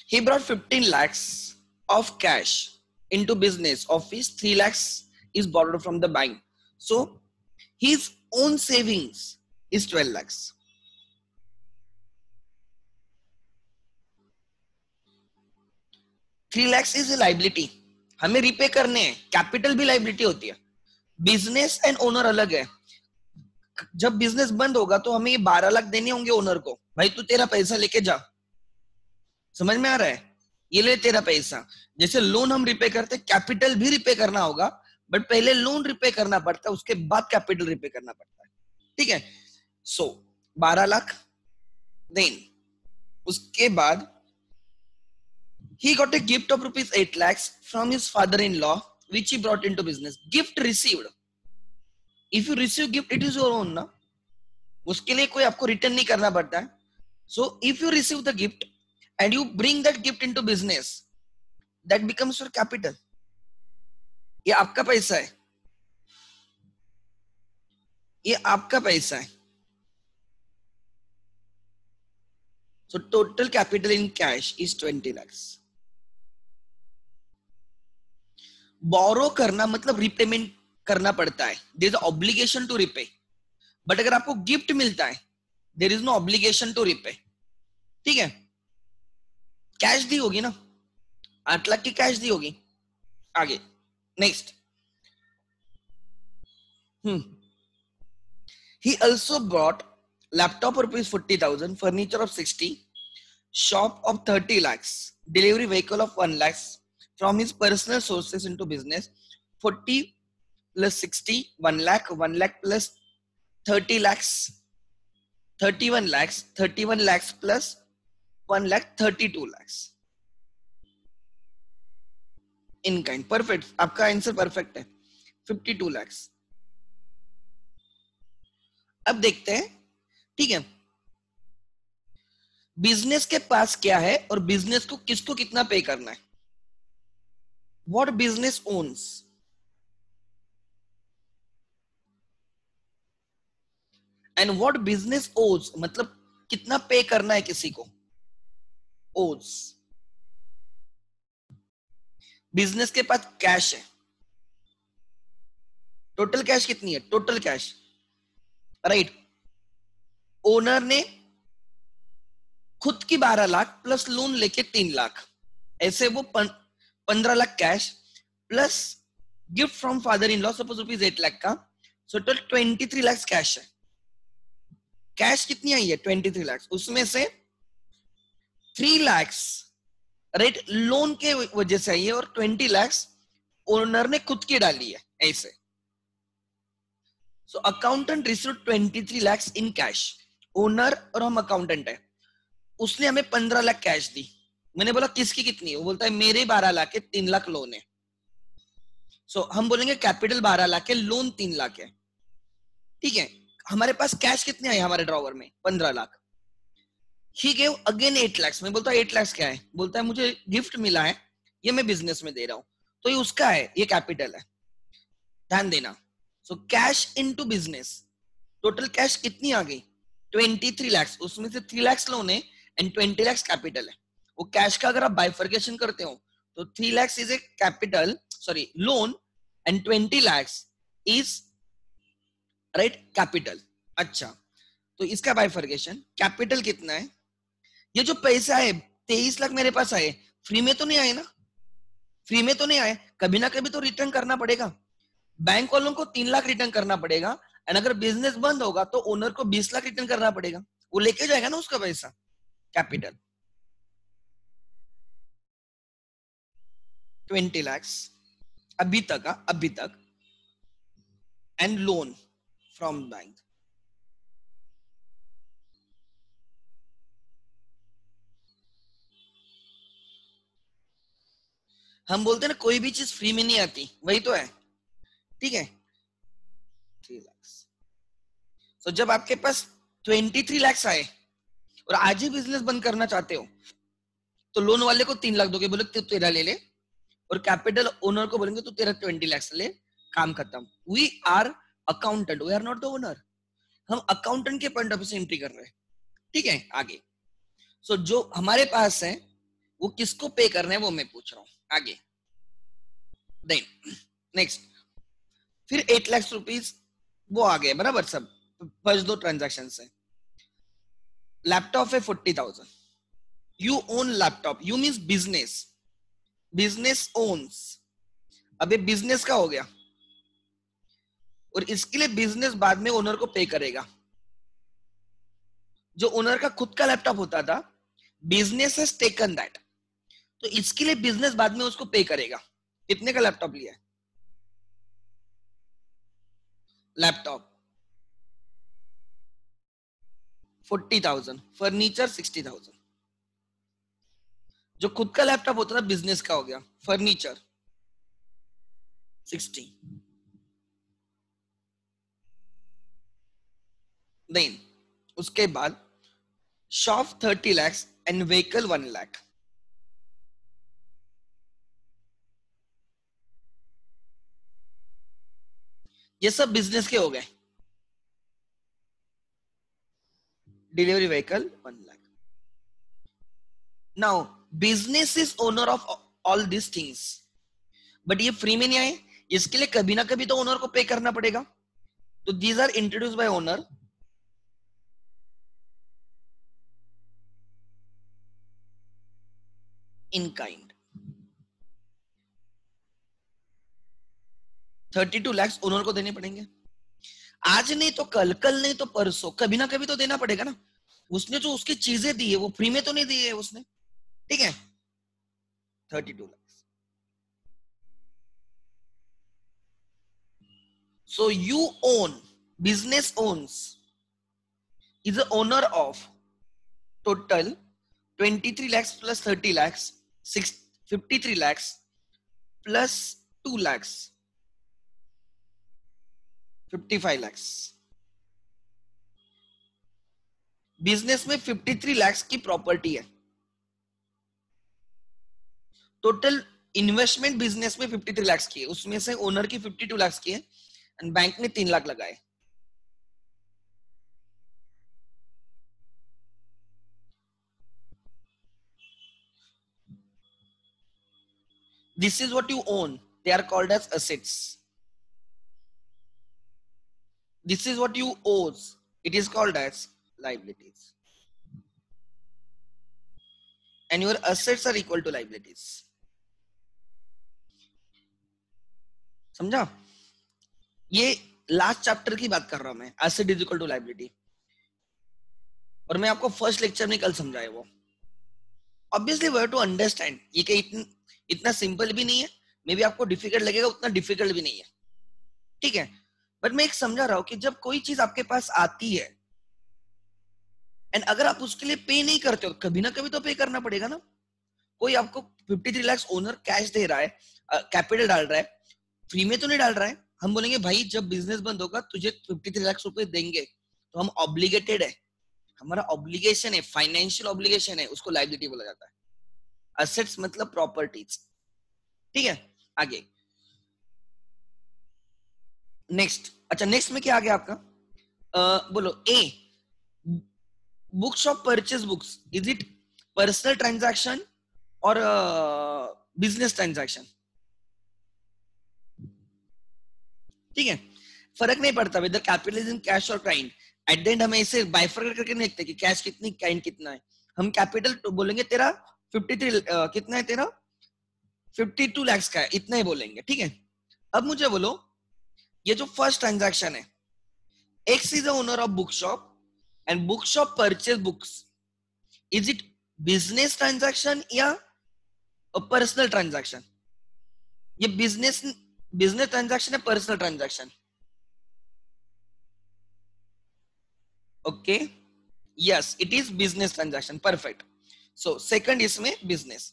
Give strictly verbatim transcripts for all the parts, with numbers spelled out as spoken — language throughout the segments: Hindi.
He brought fifteen lakhs of cash into business, of which three lakhs is borrowed from the bank. So his own savings is twelve lakhs. Three lakhs is a liability. हमें रिपे करने हैं. कैपिटल भी लाइबिलिटी होती है. बिजनेस एंड ओनर अलग है. जब बिजनेस बंद होगा तो हमें ये बारह लाख देने होंगे ओनर को. भाई तू तेरा पैसा लेके जा. समझ में आ रहा है? ये ले तेरा पैसा. जैसे लोन हम रिपे करते, कैपिटल भी रिपे करना होगा, बट पहले लोन रिपे करना पड़ता है, उसके बाद कैपिटल रिपे करना पड़ता है. ठीक है. सो बारह लाख. देन उसके बाद he got a gift of rupees eight lakhs from his father-in-law, which he brought into business. Gift received. If you receive gift, it is your own, ना. उसके लिए कोई आपको रिटर्न नहीं करना पड़ता है. So if you receive the gift and you bring that gift into business, that becomes your capital. ये आपका पैसा है. ये आपका पैसा है. So total capital in cash is twenty lakhs. बोरो करना मतलब रिपेमेंट करना पड़ता है. There is obligation to repay. But अगर आपको गिफ्ट मिलता है, there is no obligation to repay. ठीक है. कैश दी होगी ना, आठ लाख की कैश दी होगी. आगे next. Hmm he also brought laptop rupees forty thousand, furniture of sixty, shop of thirty lakhs, delivery vehicle of one lakhs from his personal sources into business. forty plus sixty, one lakh, one lakh plus thirty lakhs, thirty-one lakhs, thirty-one lakhs plus one lakh, thirty-two lakhs in kind. Perfect. आपका आंसर परफेक्ट है. fifty-two lakhs. अब देखते हैं. ठीक है. बिजनेस के पास क्या है और बिजनेस को किसको कितना पे करना है. What business owns? And what business owes? मतलब कितना पे करना है किसी को. Owes. बिजनेस के पास कैश है. टोटल कैश कितनी है? Total cash right. ओनर ने खुद की बारह लाख प्लस लोन लेके तीन लाख, ऐसे वो पंद्रह lakh cash plus gift from father in law suppose rupees eight lakh का. So total twenty three lakh cash है. कैश कितनी आई है? Twenty three lakh. उसमें से थ्री लैक्स राइट लोन के वजह से आई है और ट्वेंटी लैक्स ओनर ने खुद की डाली है. ऐसे so accountant receive twenty three lakhs in cash. Owner और हम अकाउंटेंट है. उसने हमें पंद्रह लाख कैश दी. मैंने बोला किसकी कितनी है? वो बोलता है मेरे बारह लाख के तीन लाख लोन है. सो so, हम बोलेंगे कैपिटल बारह लाख है, लोन तीन लाख है. ठीक है. हमारे पास कैश कितने आए हमारे ड्रॉवर में? पंद्रह lakh. He gave again eight lakh. मैं बोलता हूँ एट लाख क्या है? बोलता है मुझे गिफ्ट मिला है, ये मैं बिजनेस में दे रहा हूं, तो ये उसका है, ये कैपिटल है. ध्यान देना. So cash into business. Total cash कितनी आ गई? Twenty three lakh. उसमें से थ्री लाख लोन है एंड ट्वेंटी लाख कैपिटल है. वो कैश का अगर आप बाइफर्केशन करते हो तो three lakhs is a capital, sorry loan, and twenty lakhs is right capital. अच्छा, तो इसका बाइफर्केशन कैपिटल कितना है? ये जो पैसा है तेईस लाख मेरे पास आए, फ्री में तो नहीं आए ना. फ्री में तो नहीं आए, कभी ना कभी तो रिटर्न करना पड़ेगा. बैंक वालों को तीन लाख रिटर्न करना पड़ेगा एंड अगर बिजनेस बंद होगा तो ओनर को बीस लाख रिटर्न करना पड़ेगा. वो लेके जाएगा ना उसका पैसा. कैपिटल ट्वेंटी lakhs अभी तक आ, अभी तक एंड लोन फ्रॉम बैंक. हम बोलते हैं ना कोई भी चीज फ्री में नहीं आती, वही तो है. ठीक है. Three lakhs. तो जब आपके पास ट्वेंटी थ्री lakhs आए और आज ही बिजनेस बंद करना चाहते हो तो लोन वाले को तीन लाख दोगे, बोले तू तेरा ले ले, और कैपिटल ओनर को बोलेंगे तू तेरा ट्वेंटी lakhs ले, काम खत्म. We are accountant, we are not the owner. हम अकाउंटेंट के पॉइंट ऑफ व्यू से एंट्री कर रहे हैं. ठीक है. आगे सो so, जो हमारे पास है वो किसको पे करना है वो मैं पूछ रहा हूं। आगे देन नेक्स्ट, फिर एट लाख रुपीज वो आ गए बराबर सब फर्स्ट दो ट्रांजैक्शन से। लैपटॉप है forty thousand, you own laptop, you means business, business owns. अब ये बिजनेस का हो गया और इसके लिए बिजनेस बाद में ओनर को पे करेगा। जो ओनर का खुद का लैपटॉप होता था, बिजनेस हैज टेकन दैट, तो इसके लिए बिजनेस बाद में उसको पे करेगा। कितने का लैपटॉप लिया है? Laptop forty thousand, furniture sixty thousand. जो खुद का लैपटॉप होता था बिजनेस का हो गया, फर्नीचर सिक्सटी। देन उसके बाद shop thirty lakhs and vehicle one lakh. ये सब बिजनेस के हो गए। Delivery vehicle one lakh. Now business is owner of all this things, but ये फ्री में नहीं आए, इसके लिए कभी ना कभी तो ओनर को पे करना पड़ेगा। तो these are introduce by owner in kind. Thirty two lakhs owner को देने पड़ेंगे। आज नहीं तो कल, कल नहीं तो परसों, कभी ना कभी तो देना पड़ेगा ना। उसने जो उसकी चीजें दी है वो फ्री में तो नहीं दी है उसने, ठीक है। Thirty two lakhs. So you own, business owns, is the owner of total twenty-three lakhs plus thirty lakhs, six, fifty-three lakhs plus two lakhs, fifty-five lakhs। Business में तिरेपन लाख की प्रॉपर्टी है। टोटल इन्वेस्टमेंट बिजनेस में तिरेपन लाख की है, उसमें से ओनर की बावन लाख की है एंड बैंक ने तीन लाख लगाए। This is what you own. They are called as assets. This is what you owe. It is called as liabilities. And your assets are equal to liabilities. समझा? ये लास्ट चैप्टर की बात कर रहा हूं मैं, asset is equal to liability. और मैं आपको फर्स्ट लेक्चर में कल समझाया वो। Obviously we have to understand, ये कि इतन, इतना सिंपल भी नहीं है, मे बी आपको डिफिकल्ट लगेगा, उतना डिफिकल्ट भी नहीं है, ठीक है। बट मैं एक समझा रहा हूं कि जब कोई चीज आपके पास आती है एंड अगर आप उसके लिए पे नहीं करते हो, कभी ना कभी तो पे करना पड़ेगा ना। कोई आपको तिरेपन लाख ओनर कैश दे रहा है, कैपिटल डाल रहा है, फ्री में तो नहीं डाल रहा है। हम बोलेंगे भाई जब बिजनेस बंद होगा तुझे तिरेपन लाख रुपए देंगे, तो हम ऑब्लिगेटेड है, हमारा ऑब्लिगेशन है, फाइनेंशियल ऑब्लिगेशन है, उसको लायबिलिटी बोला जाता है। असेट्स मतलब प्रॉपर्टीज, ठीक है। आगे नेक्स्ट, अच्छा नेक्स्ट में क्या आ गया आपका? uh, बोलो A, books of purchase books, is it personal transaction और बिजनेस ट्रांजैक्शन? ठीक है, फर्क नहीं पड़ता whether capital is in cash और काइंड। एट द एंड हमें इसे बाइफर्केट करके नहीं देखते कि कैश कितनी काइंड कितना है। हम कैपिटल तो बोलेंगे तेरा तिरेपन uh, कितना है तेरा, बावन लाख का है, इतना ही बोलेंगे, ठीक है। अब मुझे बोलो ये जो फर्स्ट ट्रांजैक्शन है, X is the owner of book shop and book shop purchase books, is it business transaction या पर्सनल ट्रांजैक्शन? ये बिजनेस बिजनेस ट्रांजैक्शन है, personal transaction? Okay, yes it is business transaction, perfect. So second इसमें बिजनेस।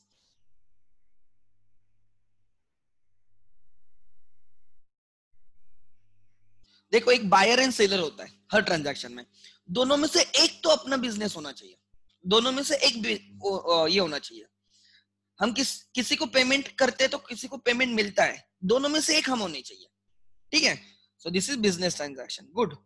देखो एक बायर एंड सेलर होता है हर ट्रांजैक्शन में, दोनों में से एक तो अपना बिजनेस होना चाहिए, दोनों में से एक ये होना चाहिए। हम किस किसी को पेमेंट करते हैं तो किसी को पेमेंट मिलता है, दोनों में से एक हम होनी चाहिए, ठीक है। So this is business transaction, good.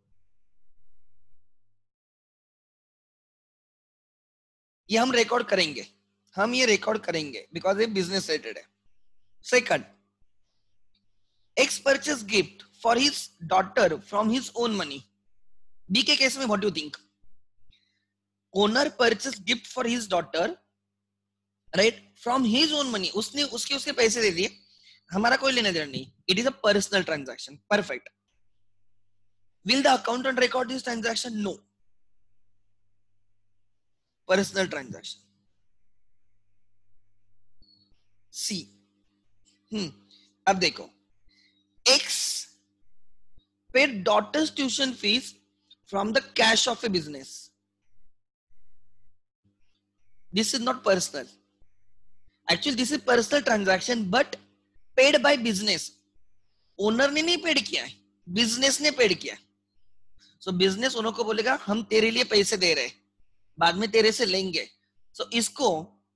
ये हम रिकॉर्ड करेंगे, हम ये रिकॉर्ड करेंगे बिकॉज ये बिजनेस रिलेटेड है. Second, X purchase gift for his daughter from his own money. B के केस में what do think? Owner purchase gift for his daughter, right, from his own money. उसने उसके उसके पैसे दे दिए, हमारा कोई लेना देना नहीं. It is a personal transaction. Perfect. Will the accountant record this transaction? No. Personal transaction. See. Hmm अब देखो, X paid daughter's tuition fees from the cash of a business. This is not personal. Actually, this is personal transaction, but paid by business. Owner ने नहीं पेड किया है, बिजनेस ने पेड किया. सो बिजनेस ओनर को बोलेगा हम तेरे लिए पैसे दे रहे हैं, बाद में तेरे से लेंगे. सो so, इसको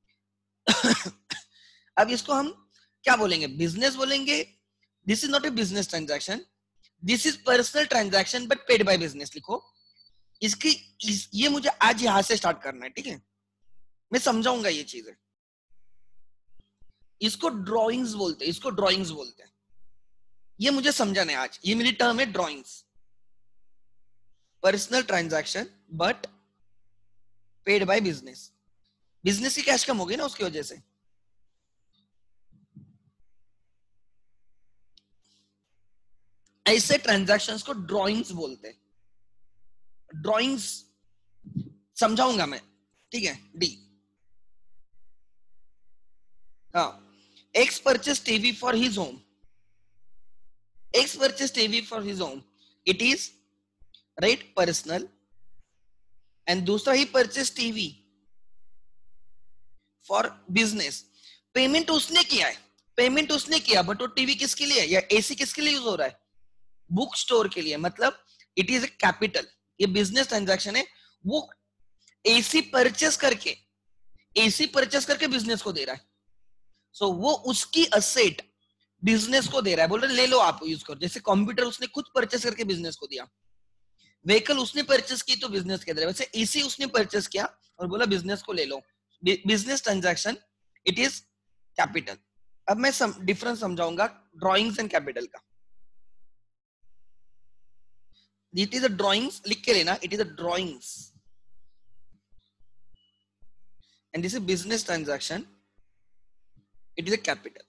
अब इसको हम क्या बोलेंगे? बिजनेस बोलेंगे. This is not a business transaction, this is personal transaction but paid by business. लिखो इसकी इस, ये मुझे आज यहां से स्टार्ट करना है, ठीक है? मैं समझाऊंगा ये चीजें. इसको ड्राइंग्स बोलते हैं, इसको ड्राइंग्स बोलते हैं. ये मुझे समझाना है आज, ये मेरी टर्म है drawings. Personal transaction but paid by business. Business की कैश कम होगी ना उसकी वजह से. ऐसे ट्रांजैक्शंस को ड्राइंग्स बोलते हैं. ड्राइंग्स समझाऊंगा मैं, ठीक है? डी. हाँ, X purchase TV for his home. X purchase TV for his home. It is right personal. And दूसरा he purchase TV for business. Payment उसने किया है, पेमेंट उसने किया, बट वो टीवी किसके लिए है या एसी किसके लिए यूज हो रहा है? बुक स्टोर के लिए. मतलब इट इज ए कैपिटल. ये बिजनेस ट्रांजैक्शन है. वो एसी परचेस करके, एसी परचेस करके बिजनेस को दे रहा है. सो so, वो उसकी असेट बिजनेस को दे रहा है, बोल रहे ले लो आप यूज करो. जैसे कंप्यूटर उसने खुद परचेस करके बिजनेस को दिया, व्हीकल उसने परचेस की तो बिजनेस के दे रहा है. वैसे एसी उसने परचेस किया और बोला बिजनेस को ले लो. Business transaction, it is capital. अब मैं सम, डिफरेंस समझाऊंगा ड्राइंग्स एंड कैपिटल का. इट इज अ ड्राइंग्स, लिख के लेना, it is a drawings and this is business transaction, it is a capital.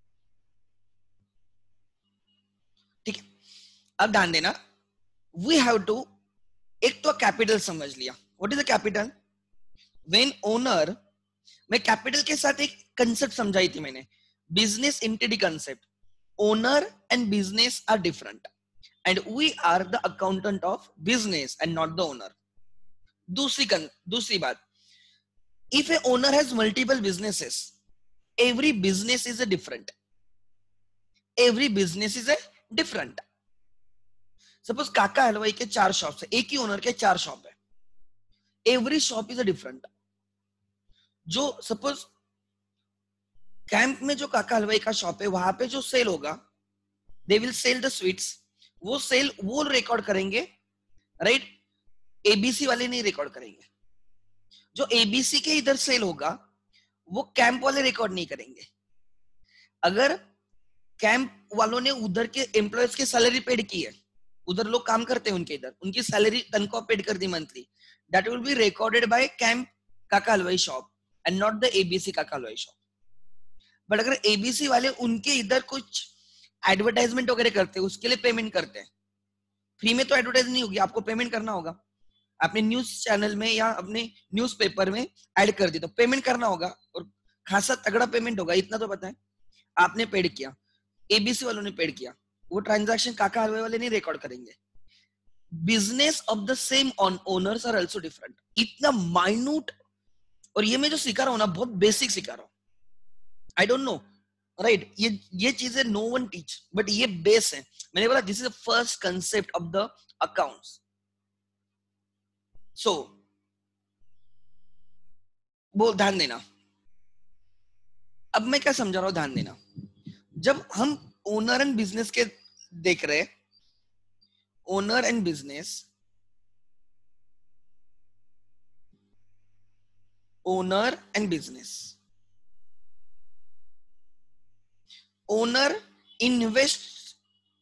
ठीक है? अब ध्यान देना, वी हैव टू, एक तो कैपिटल समझ लिया. What is a capital? When owner, मैं कैपिटल के साथ एक कंसेप्ट समझाई थी मैंने, business entity concept. Owner and business are different and we are the accountant of business and not the owner. दूसरी दूसरी बात, if a owner has multiple businesses, every business is a different. Every business is a different. Suppose Kaka Halwai के चार शॉप है, एक ही ओनर के चार शॉप है. Every shop is a different. जो सपोज कैंप में जो काका हलवाई का शॉप है, वहां पे जो सेल होगा, they will sell the sweets. वो सेल वो रिकॉर्ड करेंगे, राइट? एबीसी वाले नहीं रिकॉर्ड करेंगे. जो एबीसी के इधर सेल होगा वो कैंप वाले रिकॉर्ड नहीं करेंगे. अगर कैंप वालों ने उधर के एम्प्लॉयज की सैलरी पेड की है, उधर लोग काम करते हैं उनके इधर, उनकी सैलरी तनख्वाह पेड कर दी monthly, that will be recorded by camp Kaka Halwai shop and not the ABC Kaka Halwai shop. But अगर एबीसी वाले उनके इधर कुछ एडवर्टाइजमेंट वगैरह करते हैं, उसके लिए पेमेंट करते हैं. फ्री में तो एडवर्टाइज नहीं होगी, आपको पेमेंट करना होगा. अपने न्यूज चैनल में या अपने न्यूज़पेपर में ऐड कर दी तो पेमेंट करना होगा, और खासा तगड़ा पेमेंट होगा, इतना तो पता है. आपने पेड किया, एबीसी वालों ने पेड किया, वो ट्रांजैक्शन काका हलवाई वाले नहीं रिकॉर्ड करेंगे. Business of the same on owners are also different. इतना माइन्यूट, और ये मैं जो सिखा रहा हूँ ना, बहुत बेसिक सिखा रहा हूँ. I don't know, right? ये ये चीजें नो वन टीच, बट ये बेस है. मैंने बोला this is the first concept of the accounts. So वो ध्यान देना. अब मैं क्या समझा रहा हूं, ध्यान देना. जब हम ओनर एंड बिजनेस के देख रहे, owner and business, owner and business Owner invests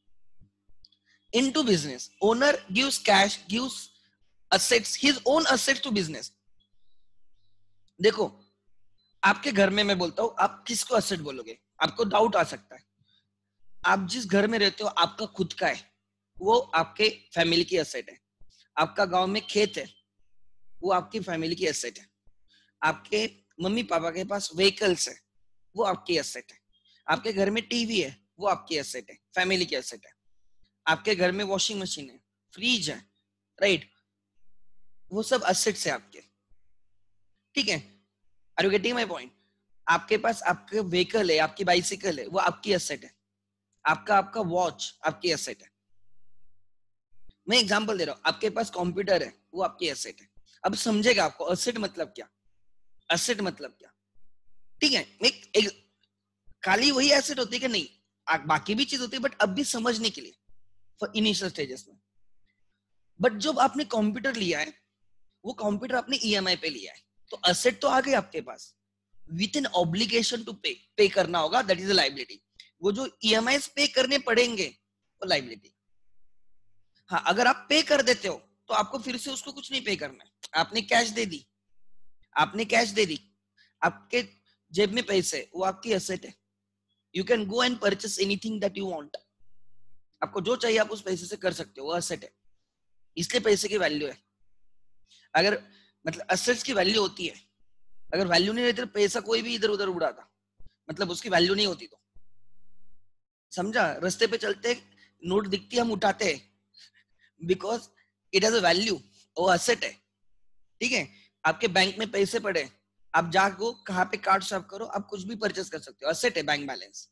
into business. Owner gives cash, gives assets, his own assets to business. देखो, आपके घर में मैं बोलता हूं, आप किसको असेट बोलोगे? आपको डाउट आ सकता है। आप जिस घर में रहते हो आपका खुद का है, वो आपके फैमिली की एसेट है। आपका गांव में खेत है, वो आपकी फैमिली की एसेट है। आपके मम्मी पापा के पास व्हीकल्स है, वो आपकी एसेट है। आपके घर में टीवी है, वो आपकी एसेट है, फैमिली की एसेट है। आपके घर में वॉशिंग मशीन है, फ्रिज है, राइट, वो सब एसेट्स है आपके। ठीक है, are you getting my point? आपके पास आपके व्हीकल है, आपकी बाइसिकल है, वो आपकी एसेट है। आपका आपका वॉच आपकी एसेट है। मैं एग्जांपल दे रहा हूँ, आपके पास कंप्यूटर है, वो आपकी एसेट है। अब समझेगा आपको एसेट मतलब क्या, एसेट मतलब क्या। ठीक है, एक, एक खाली वही एसेट होती है कि नहीं, आ, बाकी भी चीज होती है, बट अब भी समझने के लिए फॉर इनिशियल स्टेजेस में। बट जब आपने कंप्यूटर लिया है, वो कंप्यूटर आपने ईएमआई पे लिया है, तो एसेट तो आ गई आपके पास, with an obligation to pay, pay करना होगा, दैट इज अ लायबिलिटी। वो जो ईएमआई पे करने पड़ेंगे वो लायबिलिटी। हाँ, अगर आप पे कर देते हो तो आपको फिर से उसको कुछ नहीं पे करना है। आपने कैश दे दी, आपने कैश दे दी, आपके जेब में पैसे, वो आपकी एसेट है। You can go and purchase anything that you want. आपको जो चाहिए आप उस पैसे से कर सकते हो, वो एसेट है। इसलिए पैसे की वैल्यू है। अगर मतलब एसेट्स की वैल्यू होती है, अगर वैल्यू नहीं रहती तो पैसा कोई भी इधर उधर उड़ाता, मतलब उसकी वैल्यू नहीं होती। तो समझा? रास्ते पे चलते नोट दिखती हम उठाते हैं, because it has a value, वो एसेट है। ठीक है, आपके बैंक में पैसे पड़े, आप जाको कहाँ पे कार्ड स्वाइप करो, आप कुछ भी परचेस कर सकते हो, एसेट है बैंक बैलेंस।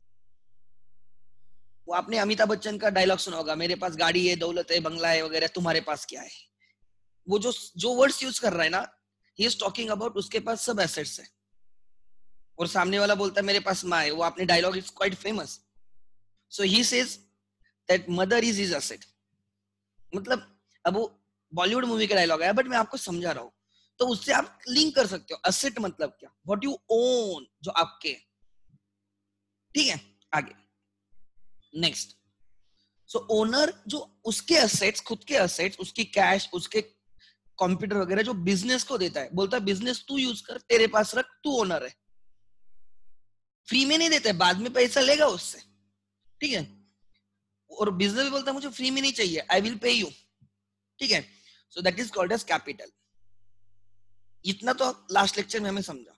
वो आपने अमिताभ बच्चन का डायलॉग सुना होगा, मेरे पास गाड़ी है, दौलत है, बंगला है वगैरह, तुम्हारे पास क्या है? वो जो जो वर्ड्स यूज कर रहा है ना, ही इज टॉकिंग अबाउट उसके पास सब एसेट्स है। और सामने वाला बोलता है मेरे पास माँ है, वो आपने dialogue is quite famous. So he says that mother is his asset. मतलब अब वो बॉलीवुड मूवी का डायलॉग है, बट मैं आपको समझा रहा हूँ, तो उससे आप लिंक कर सकते हो एसेट मतलब क्या, व्हाट यू ओन, जो आपके। ठीक है, आगे नेक्स्ट। सो ओनर जो उसके एसेट्स, खुद के एसेट्स, उसकी कैश, उसके कंप्यूटर वगैरह जो बिजनेस को देता है, बोलता है बिजनेस तू यूज कर, तेरे पास रख, तू ओनर है। फ्री में नहीं देता है, बाद में पैसा लेगा उससे। ठीक है, और बिजनेस भी बोलता है मुझे फ्री में नहीं चाहिए, आई विल पे यू। ठीक है, so that is called as capital. इतना तो लास्ट लेक्चर में हमें समझा,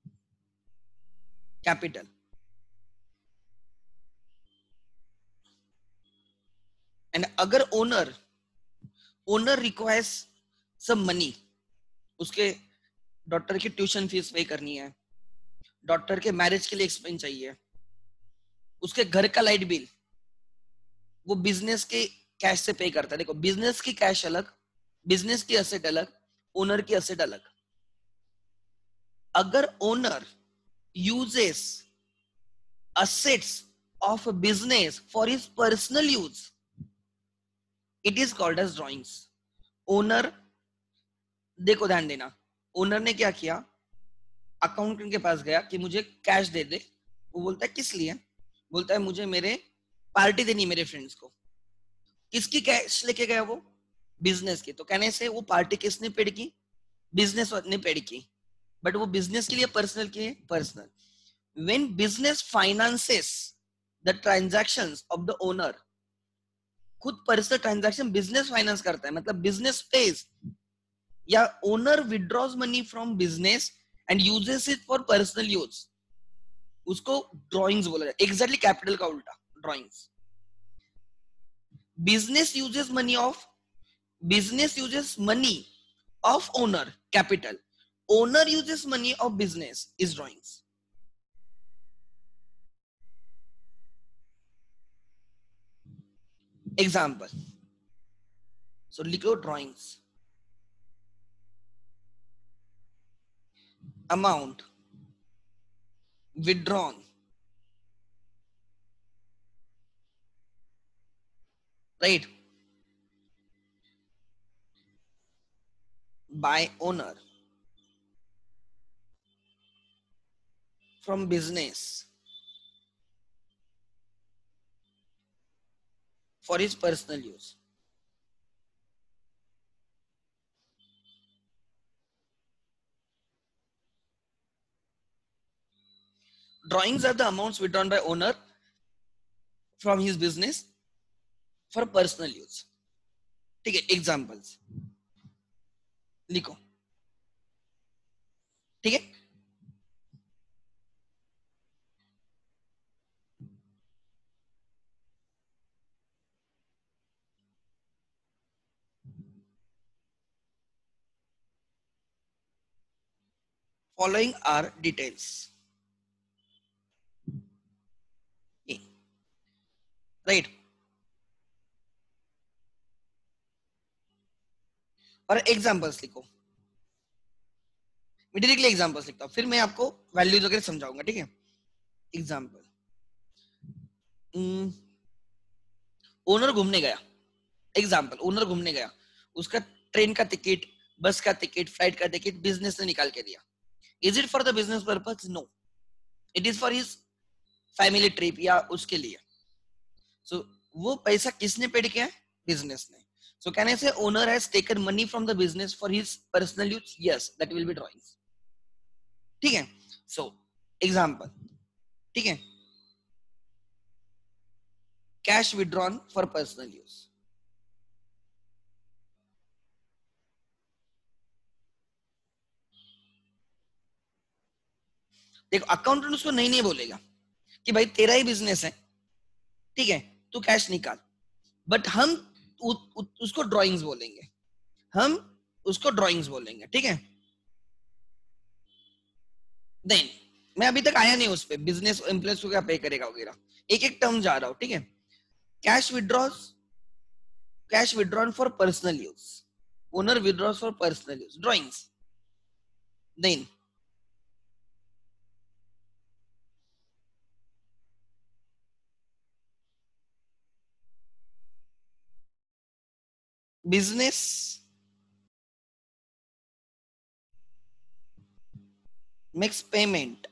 कैपिटल। एंड अगर owner owner requires some money, उसके डॉक्टर की ट्यूशन फीस पे करनी है, डॉक्टर के मैरिज के लिए एक्सपेंस चाहिए, उसके घर का लाइट बिल, वो बिजनेस के कैश से पे करता है। देखो, बिजनेस की कैश अलग, बिजनेस की एसेट अलग, ओनर की एसेट अलग। अगर owner uses assets of a business for his personal use, it is called as drawings. Owner, देखो ध्यान देना, ओनर ने क्या किया, अकाउंटेंट के पास गया कि मुझे कैश दे दे। वो बोलता है किस लिए? बोलता है मुझे मेरे पार्टी देनी मेरे फ्रेंड्स को। किसकी कैश लेके गया वो? बिजनेस की। तो कहने से वो पार्टी किसने पेड की? बिजनेस ने पेड की। बट वो बिजनेस के लिए पर्सनल की है, personal. When business finances the transactions of the owner, खुद पर्सनल ट्रांजैक्शन बिजनेस फाइनेंस करता है, मतलब बिजनेस पेज, या owner withdraws money from business and uses it for personal use, उसको ड्रॉइंग्स बोला जाए। एग्जैक्टली कैपिटल का उल्टा, drawings. Business uses money of business uses money of owner, capital. Owner uses money of business is drawings. Example, so लिखो drawings. Amount withdrawn, right, by owner from business for his personal use. Drawings are the amounts withdrawn by owner from his business for personal use. ठीक है, एग्जाम्पल्स लिखो. ठीक है, फॉलोइंग आर डिटेल्स. राइट, और एग्जाम्पल्स लिखो. मैं डायरेक्टली एग्जाम्पल्स लिखता हूँ, फिर मैं आपको वैल्यूज वगैरह समझाऊंगा. ठीक है, एग्जाम्पल. ओनर घूमने गया. एग्जाम्पल, ओनर घूमने गया, उसका ट्रेन का टिकट, बस का टिकट, फ्लाइट का टिकट बिजनेस ने निकाल के दिया. Is it for the business purpose? No, it is for his family trip या उसके लिए. सो so, वो पैसा किसने पेड किया है? बिजनेस ने. सो can I say owner has taken money from the business for his personal use? Yes, that will be drawings. ठीक है, सो एग्जाम्पल. ठीक है, cash withdrawn for personal use. देखो, अकाउंटेंट उसको नहीं नहीं बोलेगा कि भाई तेरा ही बिजनेस है, ठीक है, तू कैश निकाल. बट हम उ, उ, उसको ड्राइंग्स बोलेंगे. हम उसको ड्राइंग्स बोलेंगे. ठीक है, देन मैं अभी तक आया नहीं उस पे, बिजनेस एम्प्लॉयज को क्या पे करेगा वगैरह. एक एक टर्म जा रहा हूं. ठीक है, cash withdraws, cash withdrawn for personal use, owner withdraws for personal use, drawings. Then business makes payment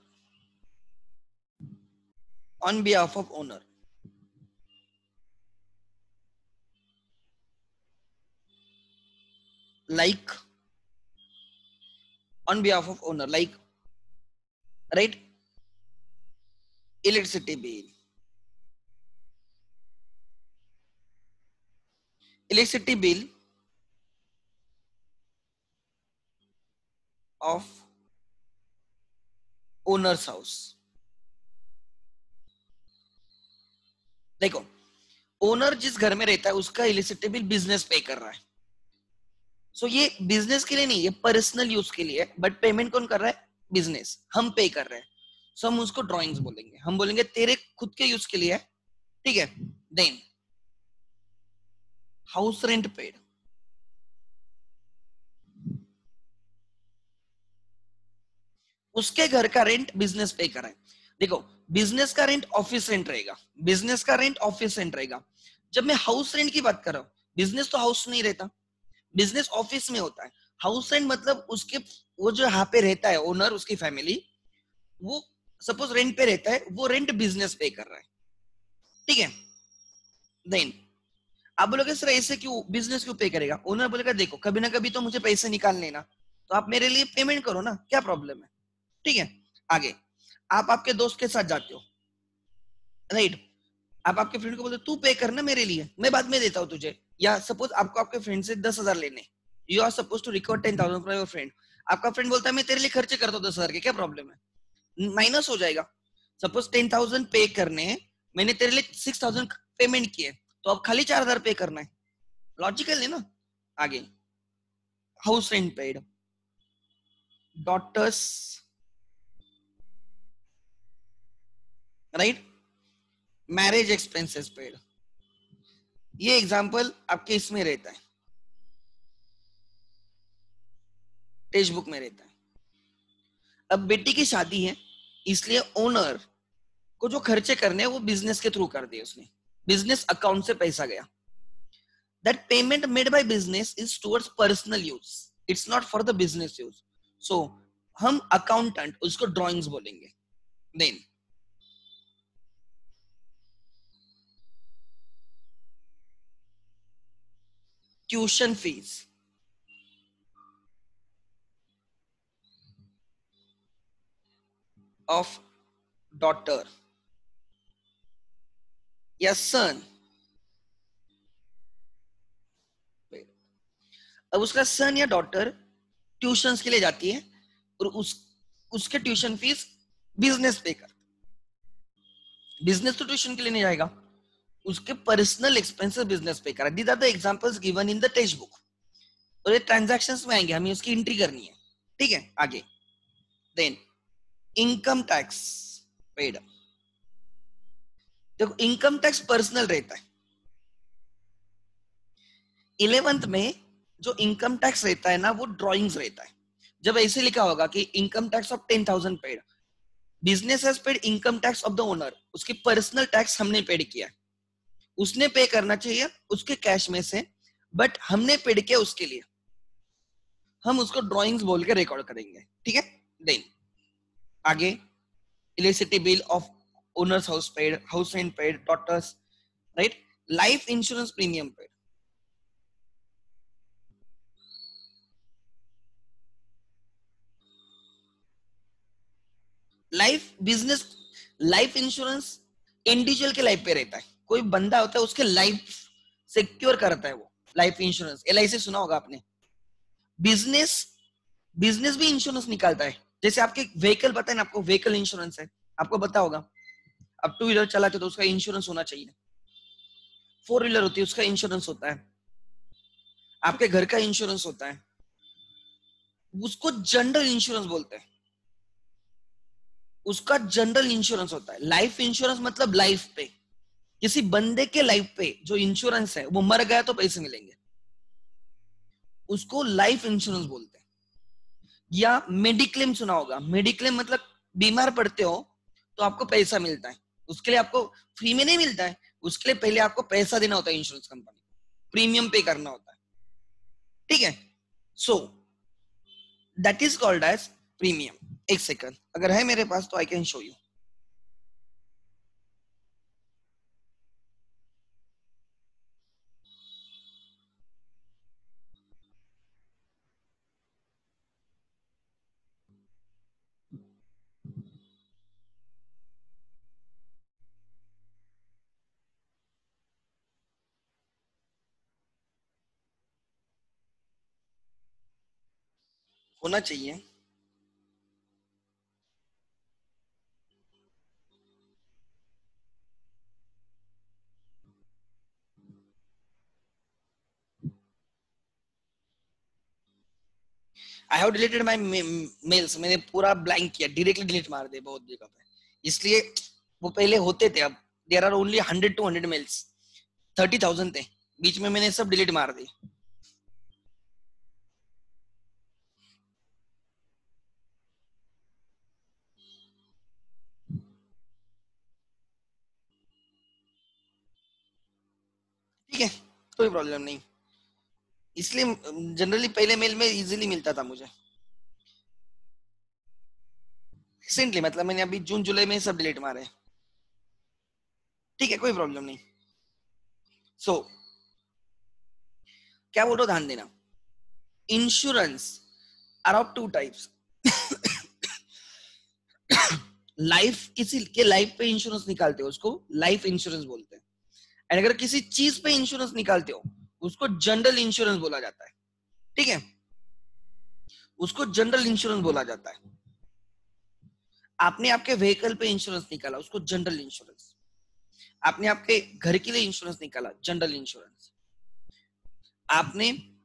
on behalf of owner. Like on behalf of owner, like, right, electricity bill, electricity bill of owner's house. देखो, ओनर जिस घर में रहता है उसका इलेक्ट्रिसिटी बिल बिजनेस पे कर रहा है. सो so, ये बिजनेस के लिए नहीं, ये पर्सनल यूज के लिए है, बट पेमेंट कौन कर रहा है? बिजनेस. हम पे कर रहे हैं. सो so, हम उसको ड्राइंग्स बोलेंगे. हम बोलेंगे तेरे खुद के यूज के लिए है. ठीक है, देन हाउस रेंट पेड, उसके घर का रेंट बिजनेस पे कर रहा है. देखो, बिजनेस का रेंट ऑफिस रेंट रहेगा, बिजनेस का रेंट ऑफिस रेंट रहेगा. जब मैं हाउस रेंट की बात कर रहा हूँ, बिजनेस तो हाउस नहीं रहता, बिजनेस ऑफिस में होता है. हाउस रेंट मतलब उसके, वो जो यहाँ पे रहता है ओनर, उसकी फैमिली, वो सपोज रेंट पे रहता है, वो रेंट बिजनेस पे कर रहा है. ठीक है, देन आप बोलोगे सर ऐसे क्यों, बिजनेस क्यों पे करेगा? ओनर बोलेगा देखो, कभी ना कभी तो मुझे पैसे निकालने ना, तो आप मेरे लिए पेमेंट करो ना, क्या प्रॉब्लम है? ठीक है, आगे. आप आपके दोस्त के साथ जाते हो, राइट, आप आपके फ्रेंड को बोलते हो तू पे करना मेरे लिए, मैं बाद में देता हूँ तुझे. या सपोज आपको आपके फ्रेंड से दस हजार लेने, you are suppose to record ten thousand from your friend. आपका फ्रेंड बोलता है मैं तेरे लिए खर्चे करता हूँ दस हजार के, क्या प्रॉब्लम है? माइनस हो जाएगा. सपोज टेन थाउजेंड पे करने हैं, मैंने तेरे लिए सिक्स थाउजेंड पेमेंट किए, तो अब खाली चार हजार पे करना है. लॉजिकल है ना. आगे, house rent paid, daughters, right, marriage expenses paid. ये एग्जांपल आपके इसमें रहता है, टेक्स्ट बुक में रहता है. अब बेटी की शादी है, इसलिए ओनर को जो खर्चे करने हैं वो बिजनेस के थ्रू कर दिए उसने, बिजनेस अकाउंट से पैसा गया. That payment made by business is towards personal use, it's not for the business use. So हम अकाउंटेंट उसको ड्राइंग्स बोलेंगे. Then tuition fees of daughter या सन, अब उसका सन या डॉटर ट्यूशंस के लिए जाती है और उस उसके ट्यूशन फीस बिजनेस पे कर, बिजनेस तो ट्यूशन के लिए नहीं जाएगा, उसके पर्सनल एक्सपेंसेस बिजनेस पे कर। These are the examples given in the textbook, और ये ट्रांजैक्शंस में आएंगे, हमें उसकी एंट्री करनी है, ठीक है। आगे देन इनकम टैक्स पेड, देखो इनकम टैक्स पर्सनल रहता है। इलेवेंथ में जो इनकम टैक्स रहता है ना वो ड्राइंग्स रहता है। जब ऐसे लिखा होगा कि income tax of ten thousand paid, business has paid income tax of the owner, उसकी पर्सनल टैक्स हमने पेड किया, उसने पे करना चाहिए उसके कैश में से, बट हमने पेड किया उसके लिए, हम उसको ड्राइंग्स बोल के रिकॉर्ड करेंगे, ठीक है। देन आगे electricity bill of owner's house paid, house rent paid, daughters, right, life insurance premium paid, life business, life insurance individual के लाइफ पे रहता है, कोई बंदा होता है उसके लाइफ सिक्योर करता है वो, life insurance, L I C सुना होगा आपने। बिजनेस, बिजनेस भी इंश्योरेंस निकालता है, जैसे आपके व्हीकल पता है ना आपको, व्हीकल इंश्योरेंस है, आपको पता होगा, अब टू व्हीलर चलाते तो उसका इंश्योरेंस होना चाहिए, फोर व्हीलर होती है उसका इंश्योरेंस होता है, आपके घर का इंश्योरेंस होता है, उसको जनरल इंश्योरेंस बोलते हैं, उसका जनरल इंश्योरेंस होता है। लाइफ इंश्योरेंस मतलब लाइफ पे, किसी बंदे के लाइफ पे जो इंश्योरेंस है, वो मर गया तो पैसे मिलेंगे, उसको लाइफ इंश्योरेंस बोलते हैं। या मेडिक्लेम सुना होगा, मेडिक्लेम मतलब बीमार पड़ते हो तो आपको पैसा मिलता है, उसके लिए आपको फ्री में नहीं मिलता है, उसके लिए पहले आपको पैसा देना होता है इंश्योरेंस कंपनी, प्रीमियम पे करना होता है, ठीक है। So that is called as premium. एक सेकंड, अगर है मेरे पास तो आई कैन शो यू। होना चाहिए, I have deleted my mails, मैंने पूरा ब्लैंक किया, डायरेक्टली डिलीट मार दे बहुत जगह पे, इसलिए वो पहले होते थे, अब there are only hundred two hundred mails, thirty thousand थे, बीच में मैंने सब डिलीट मार दी। ठीक है, कोई प्रॉब्लम नहीं, इसलिए जनरली पहले मेल में इजीली मिलता था मुझे, रिसेंटली मतलब मैंने अभी जून जुलाई में सब डिलीट मारे, ठीक है, कोई प्रॉब्लम नहीं। सो so, क्या बोल रहा हूँ, ध्यान देना, insurance are of two types. Life, किसी के लाइफ पे इंश्योरेंस निकालते हो उसको लाइफ इंश्योरेंस बोलते हैं, एंड अगर किसी चीज पे इंश्योरेंस निकालते हो उसको जनरल इंश्योरेंस बोला जाता है, ठीक है, उसको जनरल इंश्योरेंस बोला जाता है। आपने आपके व्हीकल पे इंश्योरेंस निकाला, उसको जनरल इंश्योरेंस, आपने आपके घर के लिए इंश्योरेंस निकाला, जनरल इंश्योरेंस, आपने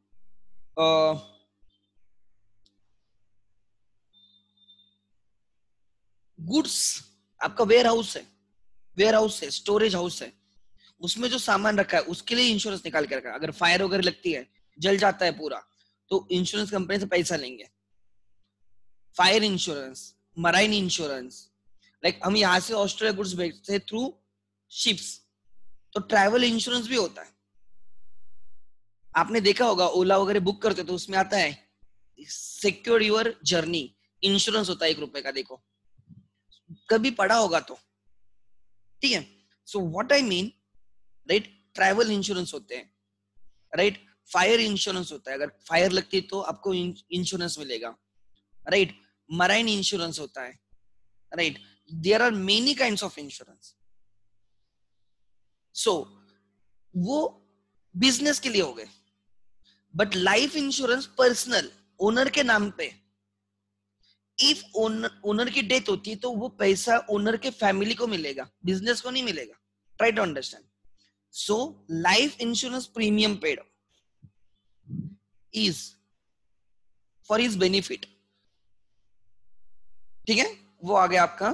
गुड्स, आपका वेयर हाउस है, वेयर हाउस है, स्टोरेज हाउस है, उसमें जो सामान रखा है उसके लिए इंश्योरेंस निकाल के रखा है, अगर फायर वगैरह लगती है, जल जाता है पूरा, तो इंश्योरेंस कंपनी से पैसा लेंगे। Fire insurance, marine insurance, like हम यहाँ से ऑस्ट्रेलिया गुड्स भेजते हैं थ्रू शिप्स, तो ट्रैवल इंश्योरेंस भी होता है। आपने देखा होगा ओला वगैरह बुक करते तो उसमें आता है सिक्योर योर जर्नी, इंश्योरेंस होता है एक रुपए का, देखो कभी पढ़ा होगा तो, ठीक है। So what I mean, right, travel insurance होते हैं, राइट, फायर इंश्योरेंस होता है, अगर फायर लगती है तो आपको इंश्योरेंस मिलेगा, राइट। मराइन इंश्योरेंस होता है, right. There are many kinds of insurance. So वो बिजनेस के लिए हो गए, but life insurance personal, owner के नाम पे। इफ ओनर की डेथ होती है तो वो पैसा ओनर के फैमिली को मिलेगा, बिजनेस को नहीं मिलेगा। Try to understand. So life insurance premium paid is for his benefit, ठीक है। वो आ गया आपका,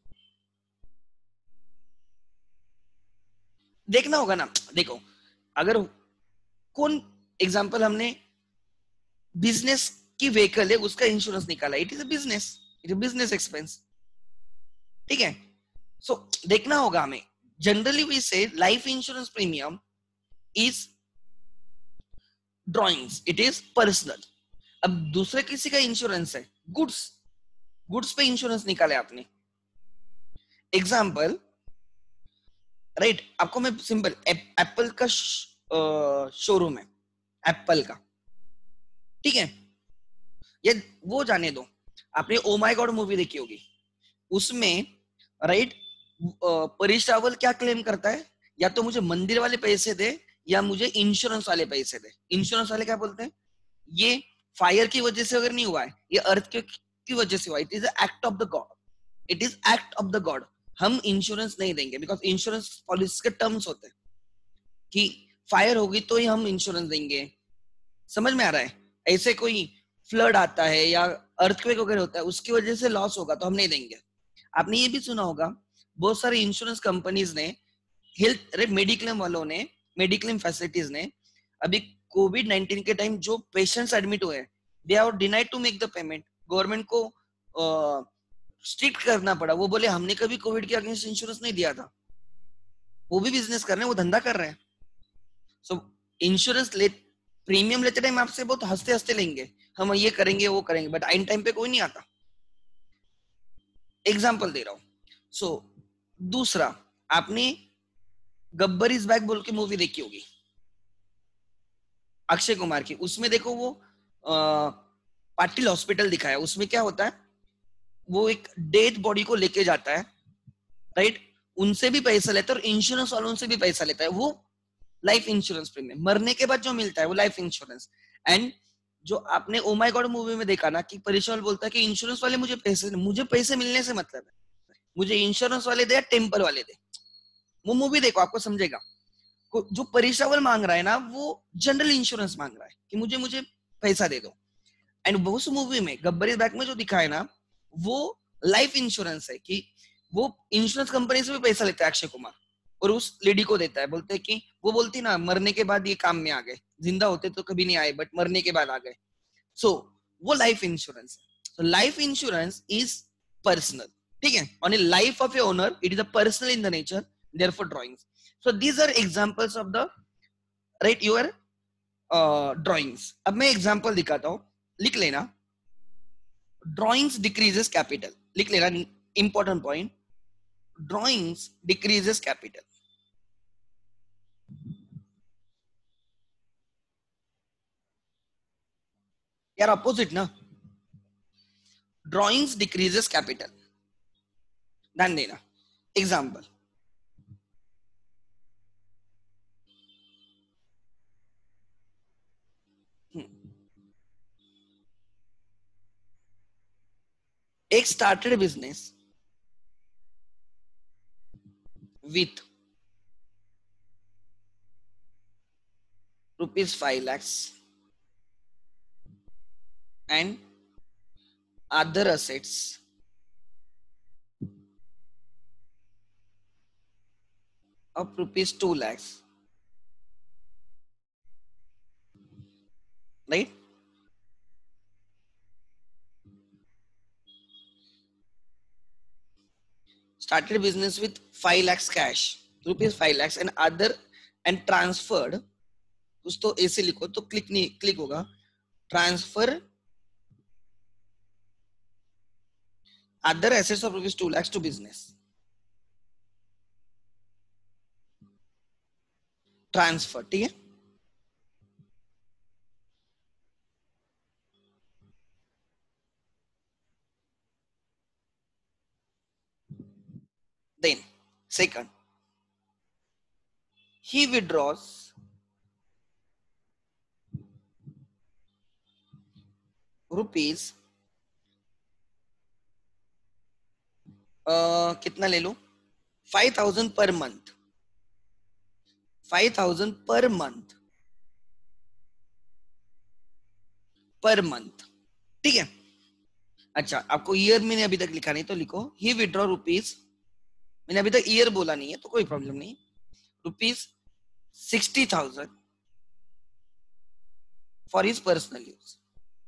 देखना होगा ना। देखो, अगर कौन एग्जांपल हमने बिजनेस की व्हीकल है उसका इंश्योरेंस निकाला, it is a business, it is business expense, ठीक है। सो so, देखना होगा हमें। Generally we say life insurance premium is drawings, it is personal. अब दूसरे किसी का इंश्योरेंस है, गुड्स, गुड्स पे इंश्योरेंस निकाले आपने, एग्जाम्पल, राइट। आपको मैं सिंपल, एप्पल का शोरूम है, एप्पल का, ठीक है। ये वो जाने दो, आपने ओ माय गॉड मूवी देखी होगी, उसमें राइट परेश रावल क्या क्लेम करता है, या तो मुझे मंदिर वाले पैसे दे या मुझे इंश्योरेंस वाले पैसे दे। इंश्योरेंस वाले क्या बोलते हैं, ये फायर की वजह से अगर नहीं हुआ है, ये अर्थ की वजह से हुआ, it is act of the God, it is act of the God, हम इंश्योरेंस नहीं देंगे। बिकॉज इंश्योरेंस पॉलिसी के टर्म्स होते हैं कि फायर होगी तो ही हम इंश्योरेंस देंगे। समझ में आ रहा है? ऐसे कोई फ्लड आता है या अर्थक्वेक वगैरह होता है, उसकी वजह से लॉस होगा तो हम नहीं देंगे। आपने ये भी सुना होगा, बहुत सारे इंश्योरेंस कंपनीज ने, हेल्थ मेडिक्लेम वालों ने, मेडिक्लेम फैसिलिटीज ने, अभी कोविड नाइनटीन के टाइम जो पेशेंट्स एडमिट हुए, they are denied to make the payment. Government को स्ट्रिक्ट uh, करना पड़ा, वो बोले हमने कभी कोविड के अगेंस्ट इंश्योरेंस नहीं दिया था। वो भी बिजनेस कर रहे हैं, वो धंधा कर रहे हैं। सो इंश्योरेंस ले, प्रीमियम लेते टाइम आपसे बहुत हंसते हंसते लेंगे, हम ये करेंगे वो करेंगे, बट आइन टाइम पे कोई नहीं आता। एग्जाम्पल दे रहा हूं। सो so, दूसरा, आपने गब्बर इज बैक बोल के मूवी देखी होगी, अक्षय कुमार की। उसमें देखो वो आ, पाटिल हॉस्पिटल दिखाया, उसमें क्या होता है, वो एक डेड बॉडी को लेके जाता है, राइट, उनसे भी पैसा लेता है और इंश्योरेंस वालों से भी पैसा लेता है। वो लाइफ इंश्योरेंस प्रीमियम, मरने के बाद जो मिलता है वो लाइफ इंश्योरेंस। एंड जो आपने ओ माय गॉड मूवी में देखा ना कि परेश बोलता है कि इंश्योरेंस वाले मुझे पैसे, मुझे पैसे मिलने से मतलब है, मुझे इंश्योरेंस वाले दे या टेम्पल वाले दे। वो मूवी देखो, आपको समझेगा। जो परेश रावल मांग रहा है ना, वो जनरल इंश्योरेंस मांग रहा है कि मुझे मुझे पैसा दे दो। एंड उस मूवी में गब्बर इज बैक में जो दिखा है ना, वो लाइफ इंश्योरेंस है कि वो इंश्योरेंस कंपनी से भी पैसा लेता है अक्षय कुमार और उस लेडी को देता है। बोलते हैं कि वो बोलती ना, मरने के बाद ये काम में आ गए, जिंदा होते तो कभी नहीं आए, बट मरने के बाद आ गए। सो so, वो लाइफ इंश्योरेंस है। तो लाइफ इंश्योरेंस इज पर्सनल, ठीक है। On a life of a owner, it is a personal in the nature, therefore drawings. So these are examples of the right your drawings. अब मैं एग्जांपल दिखाता हूं, लिख लेना। ड्राइंग्स डिक्रीजेस कैपिटल, लिख लेना, important point, drawings decreases capital. यार अपोजिट ना, ड्राइंग्स डिक्रीजेस कैपिटल, ध्यान देना। एग्जांपल, एक started business with rupees five lakhs and other assets of rupees two lakhs, right? Started business with five lakhs cash, rupees five lakhs and other, and transferred, कुछ तो ऐसे लिखो तो क्लिक नहीं क्लिक होगा, transfer other assets of rupees two lakhs to business, transfer, ठीक है। Then second, he withdraws rupees uh, कितना ले लो, five thousand per month, five thousand per month, per month, ठीक है। अच्छा, आपको ईयर मैंने अभी तक लिखा नहीं तो लिखो, ही विड्रॉ रुपीज, मैंने अभी तक ईयर बोला नहीं है तो कोई प्रॉब्लम नहीं, rupees sixty thousand for his personal use.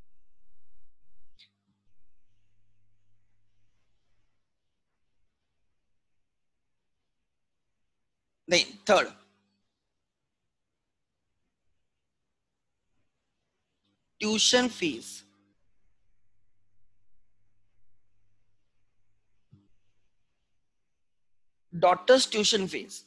नहीं, third, tuition fees, daughter's tuition fees,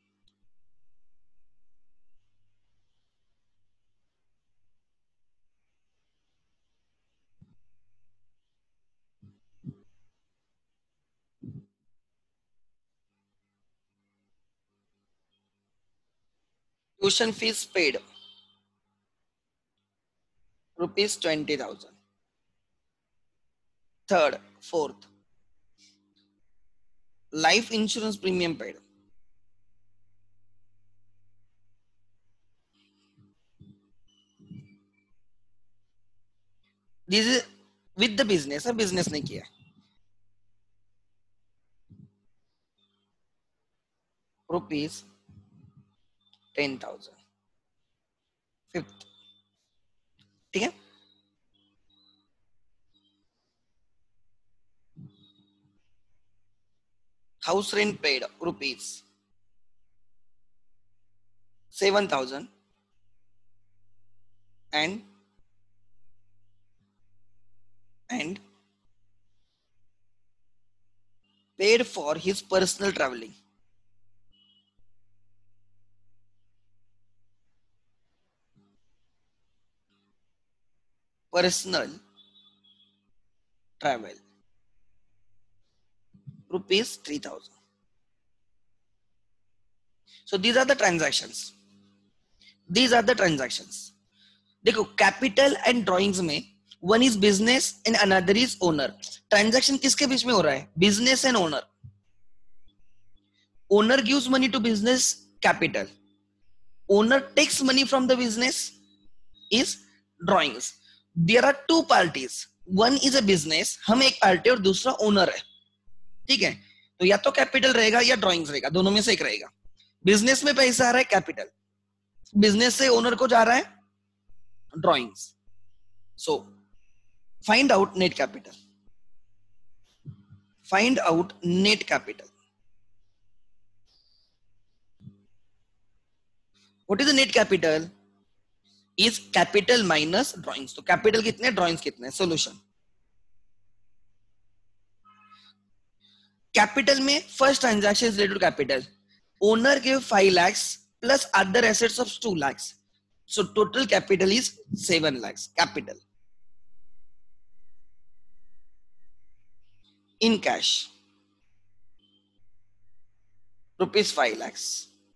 tuition fees paid rupees twenty thousand. Third, fourth, life insurance premium paid, this is with the business, business ने किया, रुपीज टेन थाउजेंड। फिफ्थ, ठीक है, house rent paid rupees seven thousand and and paid for his personal traveling, personal travel rupees three thousand. So these are the transactions, these are the transactions। देखो, कैपिटल एंड ड्राइंग्स में one is business and another is owner. Transaction किसके बीच में हो रहा है? Business and owner. Owner gives money to business capital, owner takes money from the business is drawings. There are two parties, one is a business, हम एक पार्टी और दूसरा ओनर है, ठीक है। तो या तो कैपिटल रहेगा या ड्राइंग्स रहेगा, दोनों में से एक रहेगा। बिजनेस में पैसा आ रहा है कैपिटल, बिजनेस से ओनर को जा रहा है drawings. So find out net capital, find out net capital. What is the net capital? Is capital minus drawings. तो कैपिटल कितने, ड्राइंग्स कितने? सोल्यूशन, कैपिटल में first transaction is related to capital, owner give five lakhs plus other assets of two lakhs, so total capital is seven lakhs capital in cash, rupees five lakhs,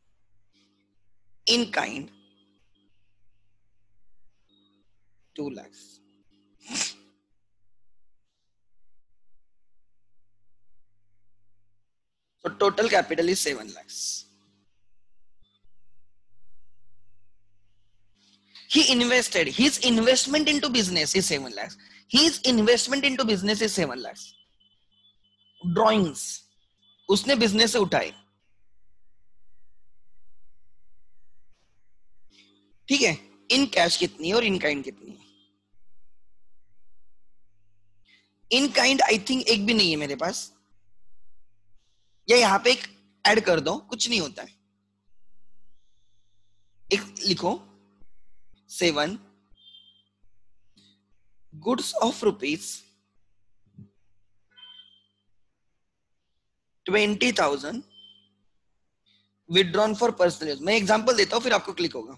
in kind two lakhs, so total capital is seven lakhs। He invested, his investment into business is seven lakhs, his investment into business is seven lakhs। Drawings उसने बिजनेस से उठाए, ठीक है। इन कैश कितनी है और इन काइंड कितनी है? इन काइंड आई थिंक एक भी नहीं है मेरे पास, या यहां पे एक ऐड कर दो, कुछ नहीं होता है। एक लिखो, seven goods of rupees twenty thousand withdrawn for personal use. मैं एग्जांपल देता हूं फिर आपको क्लिक होगा।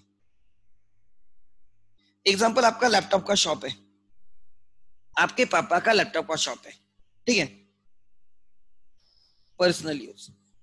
एग्जांपल, आपका लैपटॉप का शॉप है, आपके पापा का लैपटॉप का शॉप है, ठीक है, पर्सनल यूज।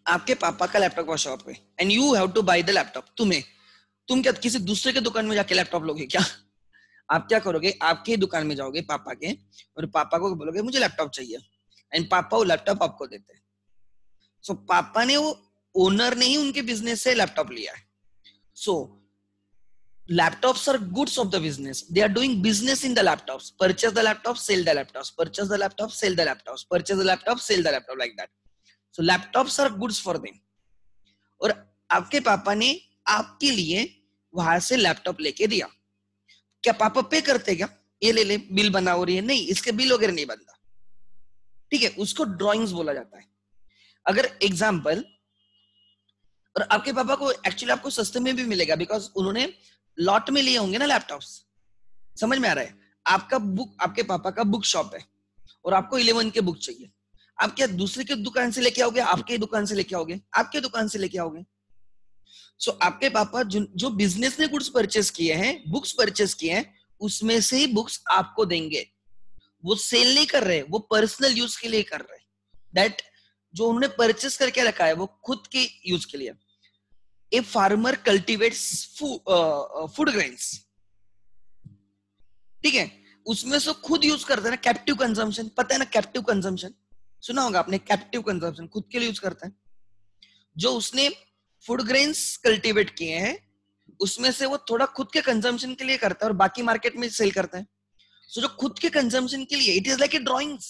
आपके पापा का लैपटॉप का शॉप है and you have to buy the laptop. तुम्हें तुम क्या किसी दूसरे के दुकान में जाके लैपटॉप लोगे क्या? आप क्या करोगे, आपके दुकान में जाओगे पापा के और पापा को बोलोगे मुझे लैपटॉप चाहिए एंड पापा वो लैपटॉप आपको देते हैं। सो so, पापा ने वो ओनर ने ही उनके बिजनेस से लैपटॉप लिया है। सो laptops are goods of the business. They are doing business in the laptops. Purchase the laptop, sell the laptops. Purchase the laptop, sell the laptops. Purchase the laptop, sell the laptop, like that. So laptops are goods for them. और आपके पापा ने आपके लिए वहां से लैपटॉप लेके दिया। क्या पापा पे करते क्या, ये ले ले बिल बना हो रही है? नहीं, इसके बिल वगैरह नहीं बनता। ठीक है, उसको ड्राइंग्स बोला जाता है। अगर एग्जाम्पल, और आपके पापा को एक्चुअली आपको सस्ते में भी मिलेगा बिकॉज उन्होंने लॉट में लिए होंगे ना लैपटॉप्स। समझ में आ रहा है? आपका बुक, आपके पापा का बुक शॉप है और आपको इलेवन के बुक चाहिए, आप क्या दूसरे के दुकान से लेके आओगे? आपके दुकान से लेके आओगे, आपके दुकान से लेके आओगे। सो so, आपके पापा जो, जो बिजनेस ने गुड्स परचेस किए हैं, बुक्स परचेस किए हैं, उसमें से ही बुक्स आपको देंगे। वो सेल नहीं कर रहे, वो पर्सनल यूज के लिए कर रहे। दैट जो उन्होंने परचेस करके रखा है वो खुद के यूज के लिए। A farmer cultivates food, uh, food grains, ठीक है, उसमें से खुद यूज करता है ना, कैप्टिव कंजम्पशन। पता है ना कैप्टिव कंजम्पशन, सुना होगा आपने, कैप्टिव कंजम्पशन, खुद के लिए यूज करता है। जो उसने फूड ग्रेन्स कल्टीवेट किए हैं उसमें से वो थोड़ा खुद के कंजम्पशन के लिए करता है और बाकी मार्केट में सेल करता है। सो so, जो खुद के कंजम्पशन के लिए, it is like a drawings.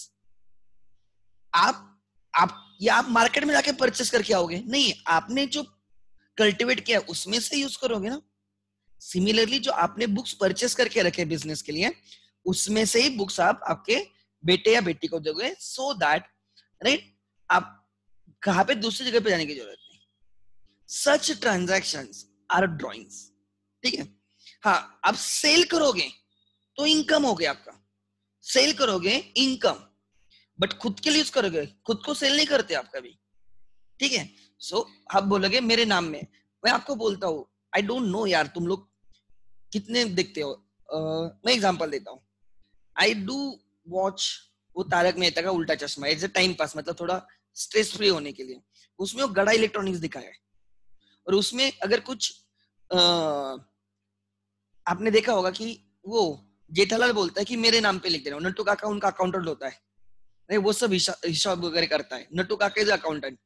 आप आप या आप मार्केट में जाके परचेस करके आओगे? नहीं, आपने जो कल्टीवेट किया उसमें से यूज करोगे ना। सिमिलरली जो आपने बुक्स परचेस करके रखे बिजनेस के लिए, उसमें से ही बुक्स आप आपके बेटे या बेटी को दोगे, सो दैट राइट आप कहां पे दूसरी जगह पे जाने की जरूरत नहीं। सच ट्रांजैक्शंस आर ड्राइंग्स, ठीक है। हाँ, आप सेल करोगे तो इनकम हो गया आपका, सेल करोगे इनकम, बट खुद के लिए यूज करोगे, खुद को सेल नहीं करते आप कभी, ठीक है। सो so, आप बोलोगे मेरे नाम में, मैं आपको बोलता हूँ, आई डोंट नो यार तुम लोग कितने देखते हो। uh, मैं एग्जांपल देता हूँ। आई डू वॉच वो तारक मेहता का उल्टा चश्मा, एज ए टाइम पास, मतलब थोड़ा स्ट्रेस फ्री होने के लिए। उसमें वो गड़ा इलेक्ट्रॉनिक्स दिखाया है और उसमें अगर कुछ uh, आपने देखा होगा कि वो जेठालाल बोलता है कि मेरे नाम पे लिख देना। नट्टू काका उनका अकाउंटेंट होता है, नहीं वो सब हिसाब वगैरह करता है। नट्टू काका इज अकाउंटेंट।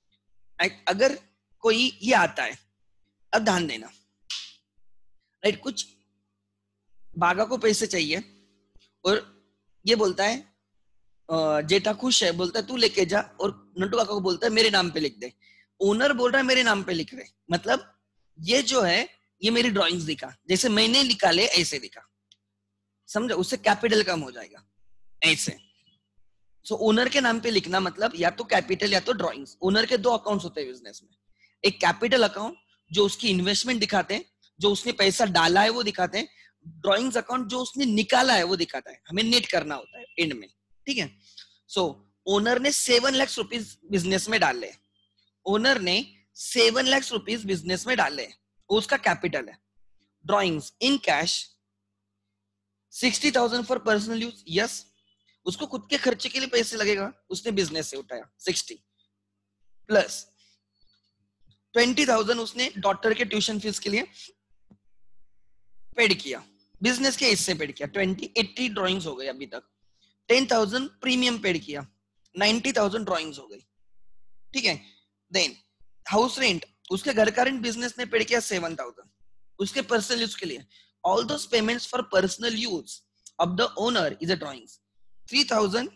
अगर कोई ये आता है, अब ध्यान देना, राइट, कुछ बागा को पैसे चाहिए और ये बोलता है जेठा खुश है, बोलता है तू लेके जा, और नट्टू काका को बोलता है मेरे नाम पे लिख दे। ओनर बोल रहा है मेरे नाम पे लिख रहे, मतलब ये जो है ये मेरी ड्राइंग्स दिखा, जैसे मैंने लिखा ले ऐसे दिखा, समझो, उससे कैपिटल कम हो जाएगा ऐसे। सो so, ओनर के नाम पे लिखना मतलब या तो कैपिटल या तो ड्राइंग्स। ओनर के दो अकाउंट्स होते हैं बिजनेस में, एक कैपिटल अकाउंट जो उसकी इन्वेस्टमेंट दिखाते हैं, जो उसने पैसा डाला है वो दिखाते हैं। ड्राइंग्स अकाउंट जो उसने निकाला है वो दिखाता है, हमें नेट करना होता है एंड में, ठीक है। सो ओनर ने सेवन लाख रुपीज बिजनेस में डाले, ओनर ने सेवन लाख रुपीज बिजनेस में डाले, उसका कैपिटल है। Drawings in cash sixty thousand for personal use, yes, उसको खुद के खर्चे के लिए पैसे लगेगा, उसने बिजनेस से उठाया सिक्सटी, प्लस ट्वेंटी थाउजेंड उसने डॉक्टर के ट्यूशन फीस के लिए पेड किया, बिजनेस के हिस्से पेड किया, ट्वेंटी एट्टी ड्राइंग्स हो गई अभी तक। टेन थाउजेंड प्रीमियम पेड किया, नाइन्टी थाउजेंड ड्राइंग्स हो गई, ठीक है। देन हाउस रेंट, उसके घर का रेंट बिजनेस ने पेड किया सेवन थाउजेंड उसके पर्सनल यूज के लिए। All those payments for personal use of the owner is a drawings. Three thousand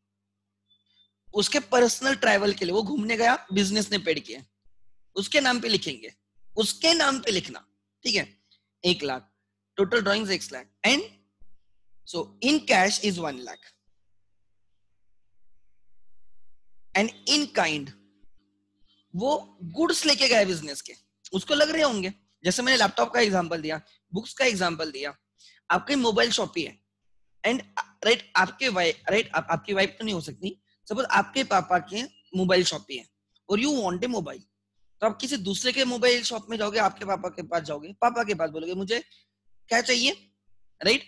उसके पर्सनल ट्रैवल के लिए, वो घूमने गया, बिजनेस ने पेड किया, उसके नाम पे लिखेंगे, उसके नाम पे लिखना, ठीक है। एक लाख टोटल ड्राइंग्स, एक lakh, and so in cash is one lakh, and in kind वो गुड्स लेके गए बिजनेस के, उसको लग रहे होंगे, जैसे मैंने लैपटॉप का एग्जांपल दिया, बुक्स का एग्जांपल दिया, आपकी मोबाइल शॉप ही है, एंड राइट right, आपके वाइफ राइट आप, आपकी वाइफ तो नहीं हो सकती, सपोज आपके पापा के मोबाइल शॉप ही है और यू वांट ए मोबाइल, तो आप किसी दूसरे के मोबाइल शॉप में जाओगे, आपके पापा के पास जाओगे, पापा के पास बोलोगे मुझे क्या चाहिए, राइट,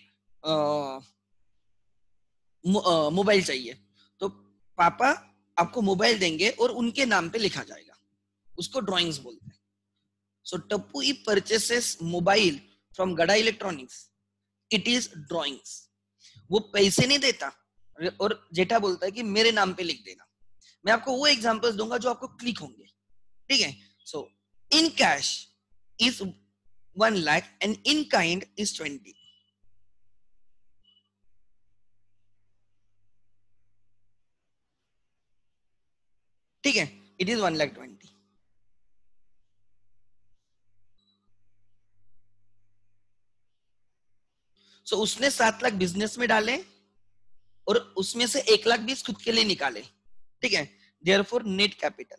मोबाइल चाहिए, तो पापा आपको मोबाइल देंगे और उनके नाम पे लिखा जाएगा, उसको ड्राइंग्स बोलते हैं. सो टप्पू ई purchases mobile from Gada Electronics, it is drawings. वो पैसे नहीं देता और जेठा बोलता है कि मेरे नाम पे लिख देना. मैं आपको वो एग्जांपल्स दूंगा जो आपको क्लिक होंगे. ठीक है. So in cash is one lakh and in kind is twenty. ठीक है. It is one lakh twenty. So उसने सात लाख बिजनेस में डाले और उसमें से एक लाख बीस खुद के लिए निकाले. ठीक है. Therefore net capital.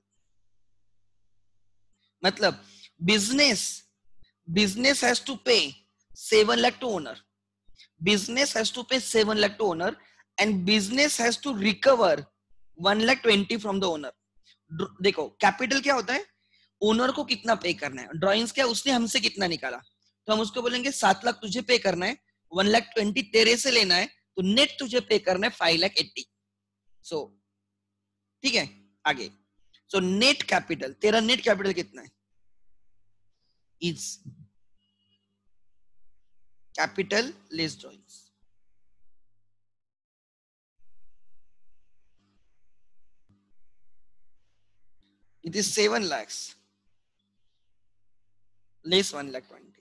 मतलब business business has to pay seven lakh to owner. Business has to pay seven lakh to owner and business has to recover one lakh twenty from the owner. देखो कैपिटल क्या होता है, ओनर को कितना पे करना है. ड्राइंग्स क्या, उसने हमसे कितना निकाला, तो हम उसको बोलेंगे सात लाख तुझे पे करना है, वन लाख ट्वेंटी तेरे से लेना है, तो नेट तुझे पे करना है फाइव लाख एट्टी. सो ठीक है. आगे. सो नेट कैपिटल, तेरा नेट कैपिटल कितना है, is capital less drawings. It is seven lakhs less one lakh twenty.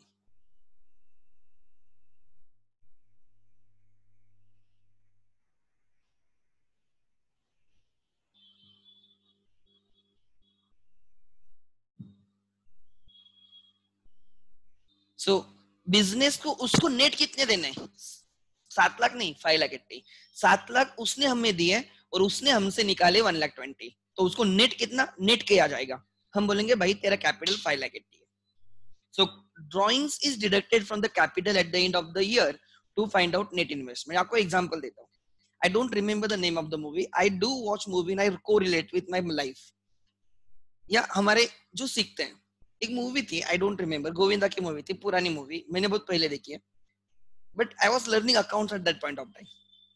So business को उसको नेट कितने देने हैं, सात लाख नहीं, फाइव लाख एट्टी. सात लाख उसने हमें दिए और उसने हमसे निकाले वन लाख ट्वेंटी, तो उसको नेट कितना, नेट के आ जाएगा. हम बोलेंगे भाई तेरा कैपिटल फाइव लाख एट्टी है. So drawings is deducted from the capital at the end of the year to find out net investment. आपको एग्जांपल देता हूँ. I don't remember the name of the movie. I do watch movie and I correlate with my life. या हमारे जो सीखते हैं, एक मूवी थी, आई डोंट रिमेम्बर, गोविंदा की मूवी थी, पुरानी मूवी, मैंने बहुत पहले देखी है, but I was learning accounts at that point of time.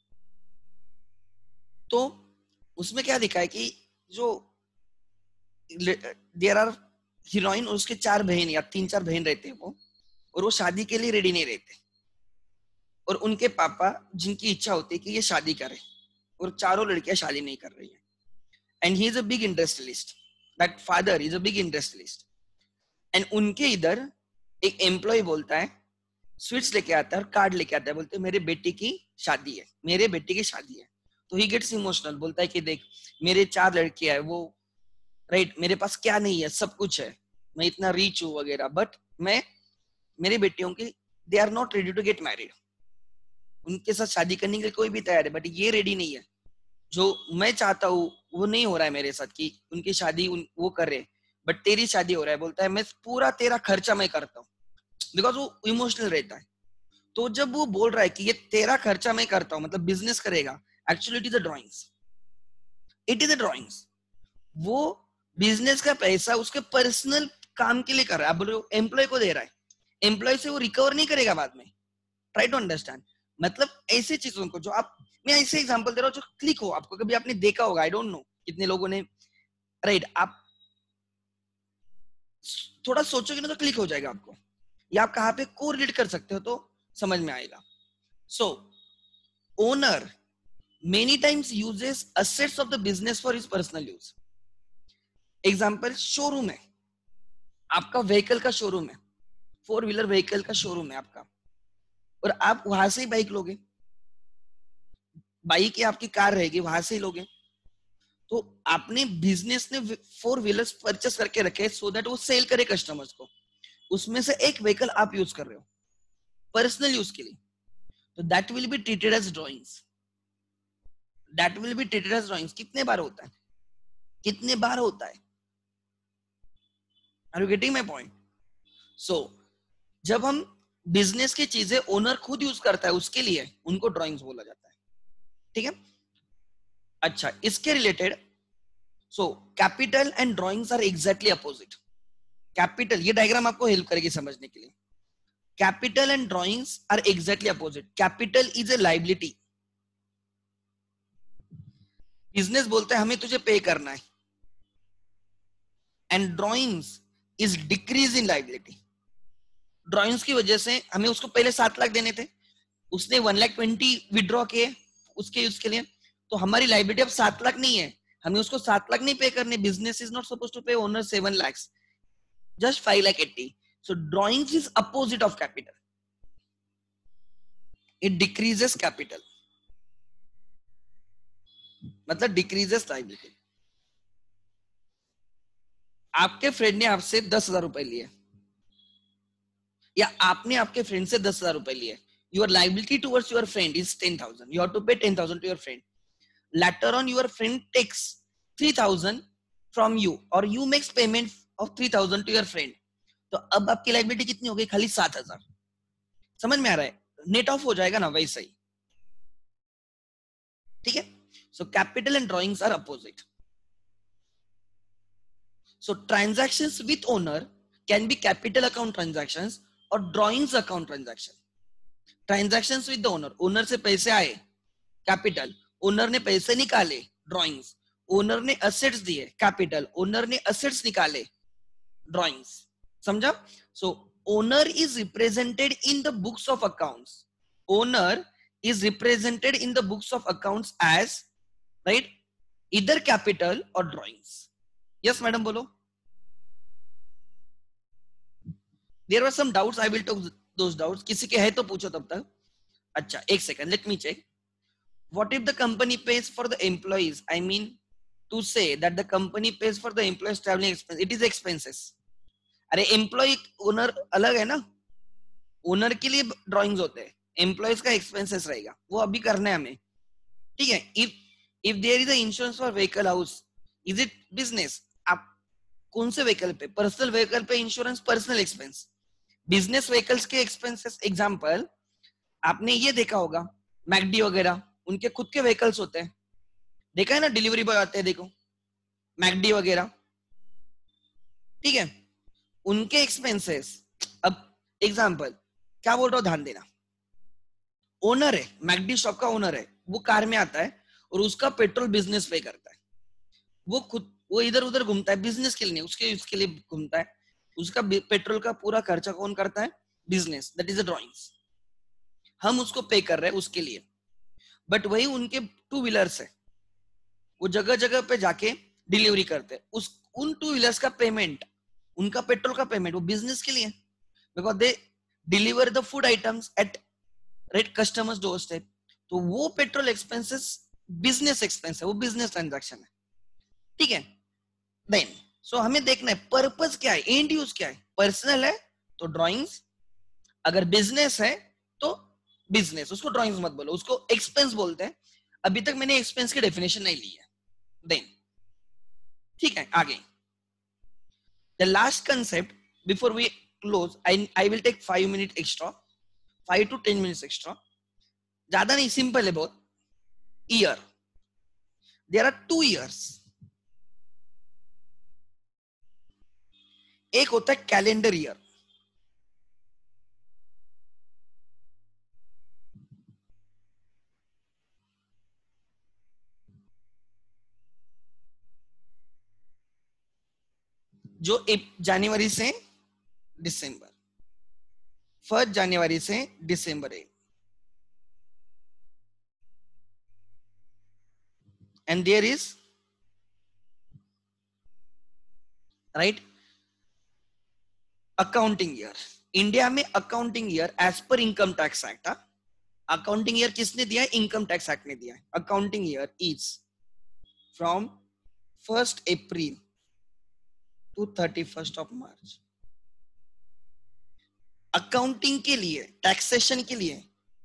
तो उसमें क्या दिखा है कि जो देयर आर हीरोइन और उसके चार बहन या तीन चार बहन रहते हैं वो, और वो शादी के लिए रेडी नहीं रहते, और उनके पापा जिनकी इच्छा होती है कि ये शादी करे, और चारों लड़कियां शादी नहीं कर रही है. And he is a big industrialist. That father is a big industrialist. And उनके इधर एक एम्प्लॉय बोलता है, स्वीट्स लेके आता है और कार्ड लेके आता है, बोलते हैं मेरे बेटी की शादी है, मेरे बेटी की शादी है. तो ही गेट्स इमोशनल, बोलता है कि देख मेरे चार लड़कियां है, वो राइट, मेरे पास क्या नहीं है, सब कुछ है, मैं इतना रीच हूँ वगैरह, बट मैं मेरी बेटियों की they are not ready to get married. उनके साथ शादी करने के लिए कोई भी तैयार है, बट ये रेडी नहीं है. जो मैं चाहता हूँ वो नहीं हो रहा है मेरे साथ, कि उनकी शादी उन, वो कर रहे, बट तेरी शादी हो रहा है. बोलता है मैं पूरा तेरा खर्चा मैं करता हूँ, बिकॉज वो इमोशनल रहता है. तो जब वो बोल रहा है कि ये तेरा खर्चा मैं करता हूँ, मतलब बिजनेस करेगा, actually it is a drawings. It is a drawings. वो बिजनेस का पैसा उसके पर्सनल काम के लिए कर रहा है. आप बोल रहे हो एम्प्लॉय को दे रहा है, एम्प्लॉय से वो रिकवर नहीं करेगा बाद में. Try to understand. मतलब ऐसी चीजों को जो आप, मैं ऐसे एग्जांपल दे रहा हूँ जो क्लिक हो आपको, कभी आपने देखा होगा, आई डोंट नो कितने लोगों ने, राइट, आप थोड़ा सोचोगे ना तो क्लिक हो जाएगा आपको, या आप कहाँ पे कोरिलेट कर सकते हो तो समझ में आएगा. So owner many times uses assets of the business for his personal use. Example, showroom है आपका, व्हीकल का शोरूम है, फोर व्हीलर व्हीकल का शोरूम है आपका, और आप वहां से ही बाइक लोगे, बाइक या आपकी कार रहेगी, वहां से ही लोगे. तो आपने बिजनेस ने फोर व्हीलर्स परचेस करके रखे सो दैट वो सेल करे कस्टमर्स को. उसमें से एक व्हीकल आप यूज कर रहे हो पर्सनल यूज के लिए, तो that will be treated as drawings. That will be treated as drawings. कितने बार होता है, कितने बार होता है. Are you getting my point? So जब हम बिजनेस की चीजें ओनर खुद यूज करता है उसके लिए, उनको ड्रॉइंग्स बोला जाता है. ठीक है. अच्छा, इसके related, so capital and drawings are exactly opposite. Capital, ये डायग्राम आपको हेल्प करेगी समझने के लिए. Capital and drawings are exactly opposite. Capital is a liability. Business बोलता है हमें तुझे पे करना है, and drawings is decrease in liability. Drawings की वजह से हमें उसको पहले सात लाख देने थे, उसने वन लाख ट्वेंटी विड्रॉ किए उसके यूज के लिए, तो हमारी लाइबिलिटी अब सात लाख नहीं है, हमें उसको सात लाख नहीं पे करने. Business is not suppose to pay owner seven lakhs, just five lakh eighty. So drawings is opposite of capital, it decreases capital, मतलब डिक्रीजेस लाइबिलिटी. आपके फ्रेंड ने आपसे दस हजार रुपए लिए, या आपने आपके फ्रेंड से दस हजार रुपए लिए, your liability towards your friend is ten thousand. You have to pay ten thousand to your friend. Later on, your friend takes three thousand from you, or you makes payment of three thousand to your friend. तो अब आपकी liability कितनी हो गई? खाली सात हजार. समझ में आ रहा है? नेट ऑफ हो जाएगा ना वैसे ही. ठीक है? So capital and drawings are opposite. So transactions with owner can be capital account transactions or drawings account transaction. Transactions with the owner, owner से पैसे आए कैपिटल, ओनर ने पैसे निकाले ड्राइंग्स, ओनर ने असेट्स दिए कैपिटल, ओनर ने असेट्स निकाले ड्राइंग्स. समझा? So owner is represented in the books of accounts, owner is represented in the books of accounts as right इधर कैपिटल और ड्राइंग्स. यस मैडम बोलो. There were some doubts, I will talk those doubts. किसी के है तो पूछो तब तक. अच्छा एक second, let me check. What if the company pays for the employees? I mean to say that the company pays for the employees traveling expense. It is expenses. अरे एम्प्लॉय ओनर अलग है ना, ओनर के लिए ड्राइंग्स होते हैं, एम्प्लॉयज का एक्सपेंसेस रहेगा, वो अभी करना है हमें. ठीक है? If if there is a insurance for vehicle house, is it business? आप कौन से व्हीकल पे? पर्सनल व्हीकल पे insurance personal expense. Business vehicles के एक्सपेंसेस, एग्जांपल आपने ये देखा होगा मैकडी वगैरह, उनके खुद के व्हीकल्स होते हैं, देखा है ना, डिलीवरी बॉय आते हैं देखो मैकडी वगैरह. ठीक है? उनके एक्सपेंसेस. अब एग्जांपल क्या बोल रहा हूं, ध्यान देना. ओनर है, मैकडी शॉप का ओनर है, वो कार में आता है और उसका पेट्रोल बिजनेस पे करता है, वो खुद वो इधर उधर घूमता है बिजनेस के लिए, उसके उसके लिए घूमता है, उसका पेट्रोल का पूरा खर्चा कौन करता है? Business. That is a drawings. हम उसको पे कर रहे हैं उसके लिए. बट वही उनके टू व्हीलर्स है, वो जगह जगह पे जाके डिलीवरी करते हैं, उस उन टू व्हीलर्स का पेमेंट, उनका पेट्रोल का पेमेंट वो बिजनेस के लिए, because they deliver the food items at right customers door step. तो वो पेट्रोल एक्सपेंसेस बिजनेस एक्सपेंस है, वो बिजनेस ट्रांजैक्शन है. ठीक है? देन सो so, हमें देखना है पर्पस क्या है, एंड यूज क्या है. पर्सनल है तो ड्राइंग्स, अगर बिजनेस है तो बिजनेस. उसको ड्राइंग्स मत बोलो, उसको एक्सपेंस बोलते हैं. अभी तक मैंने एक्सपेंस की डेफिनेशन नहीं ली है. देन ठीक है, आगे the last concept before we close. I I will take five minute extra, five to ten minutes extra, ज्यादा नहीं, सिंपल है बहुत. Year, there are two years. एक होता है कैलेंडर ईयर, जो जनवरी से दिसंबर, फर्स्ट जनवरी से दिसंबर एक, and there is right accounting year. India में accounting year as per income tax act, accounting year किसने दिया है? इनकम टैक्स एक्ट ने दिया है. Accounting year is from first April to thirty first of March. Accounting के लिए, टैक्सेशन के लिए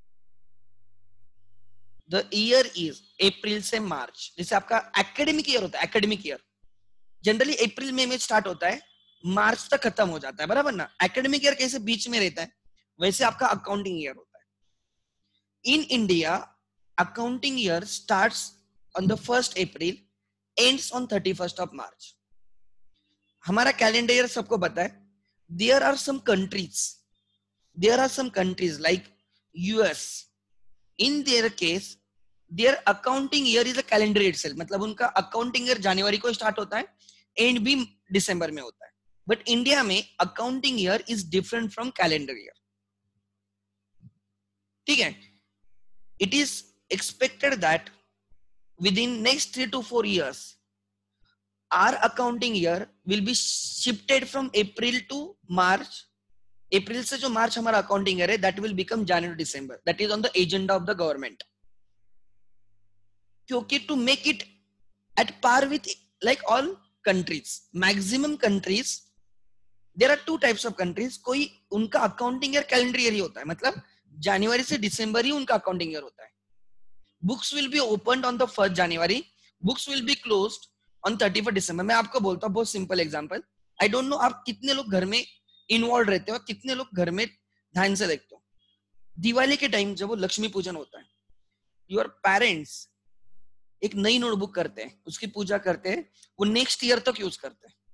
द ईयर इज अप्रैल से मार्च. जैसे आपका एकेडमिक ईयर होता है, एकेडमिक ईयर जनरली अप्रैल में में स्टार्ट होता है, मार्च तक खत्म हो जाता है, बराबर ना. एकेडमिक ईयर कैसे बीच में रहता है, वैसे आपका अकाउंटिंग ईयर होता है. In India accounting year starts on the first April, ends on thirty first of March. हमारा कैलेंडर ईयर सबको पता है. There are some countries, there are some countries like US, in their case their accounting year is a calendar itself. मतलब उनका अकाउंटिंग ईयर जनवरी को स्टार्ट होता है, एंड भी दिसंबर में होता है. बट इंडिया में accounting year is different from calendar year. ठीक है. It is expected that within next three to four years our accounting year will be shifted from April to March. April से जो March हमारा accounting year है, that will become January December. That is on the agenda of the government. क्योंकि to make it at par with like all countries, maximum countries, there are two types of countries. कोई उनका accounting year calendar year ही होता है, मतलब जनवरी से दिसंबर ही उनका accounting year होता है. Books will be opened on the first January. Books will be closed on thirty first December. मैं आपको बोलता हूँ बहुत simple example. I don't know आप कितने लोग घर में इन्वॉल्व रहते हो, कितने लोग घर में ध्यान से देखते हो. दिवाली के टाइम जब वो लक्ष्मी पूजन होता है, योर पेरेंट्स एक नई नोटबुक करते हैं, उसकी पूजा करते हैं, वो नेक्स्ट ईयर तक यूज करते हैं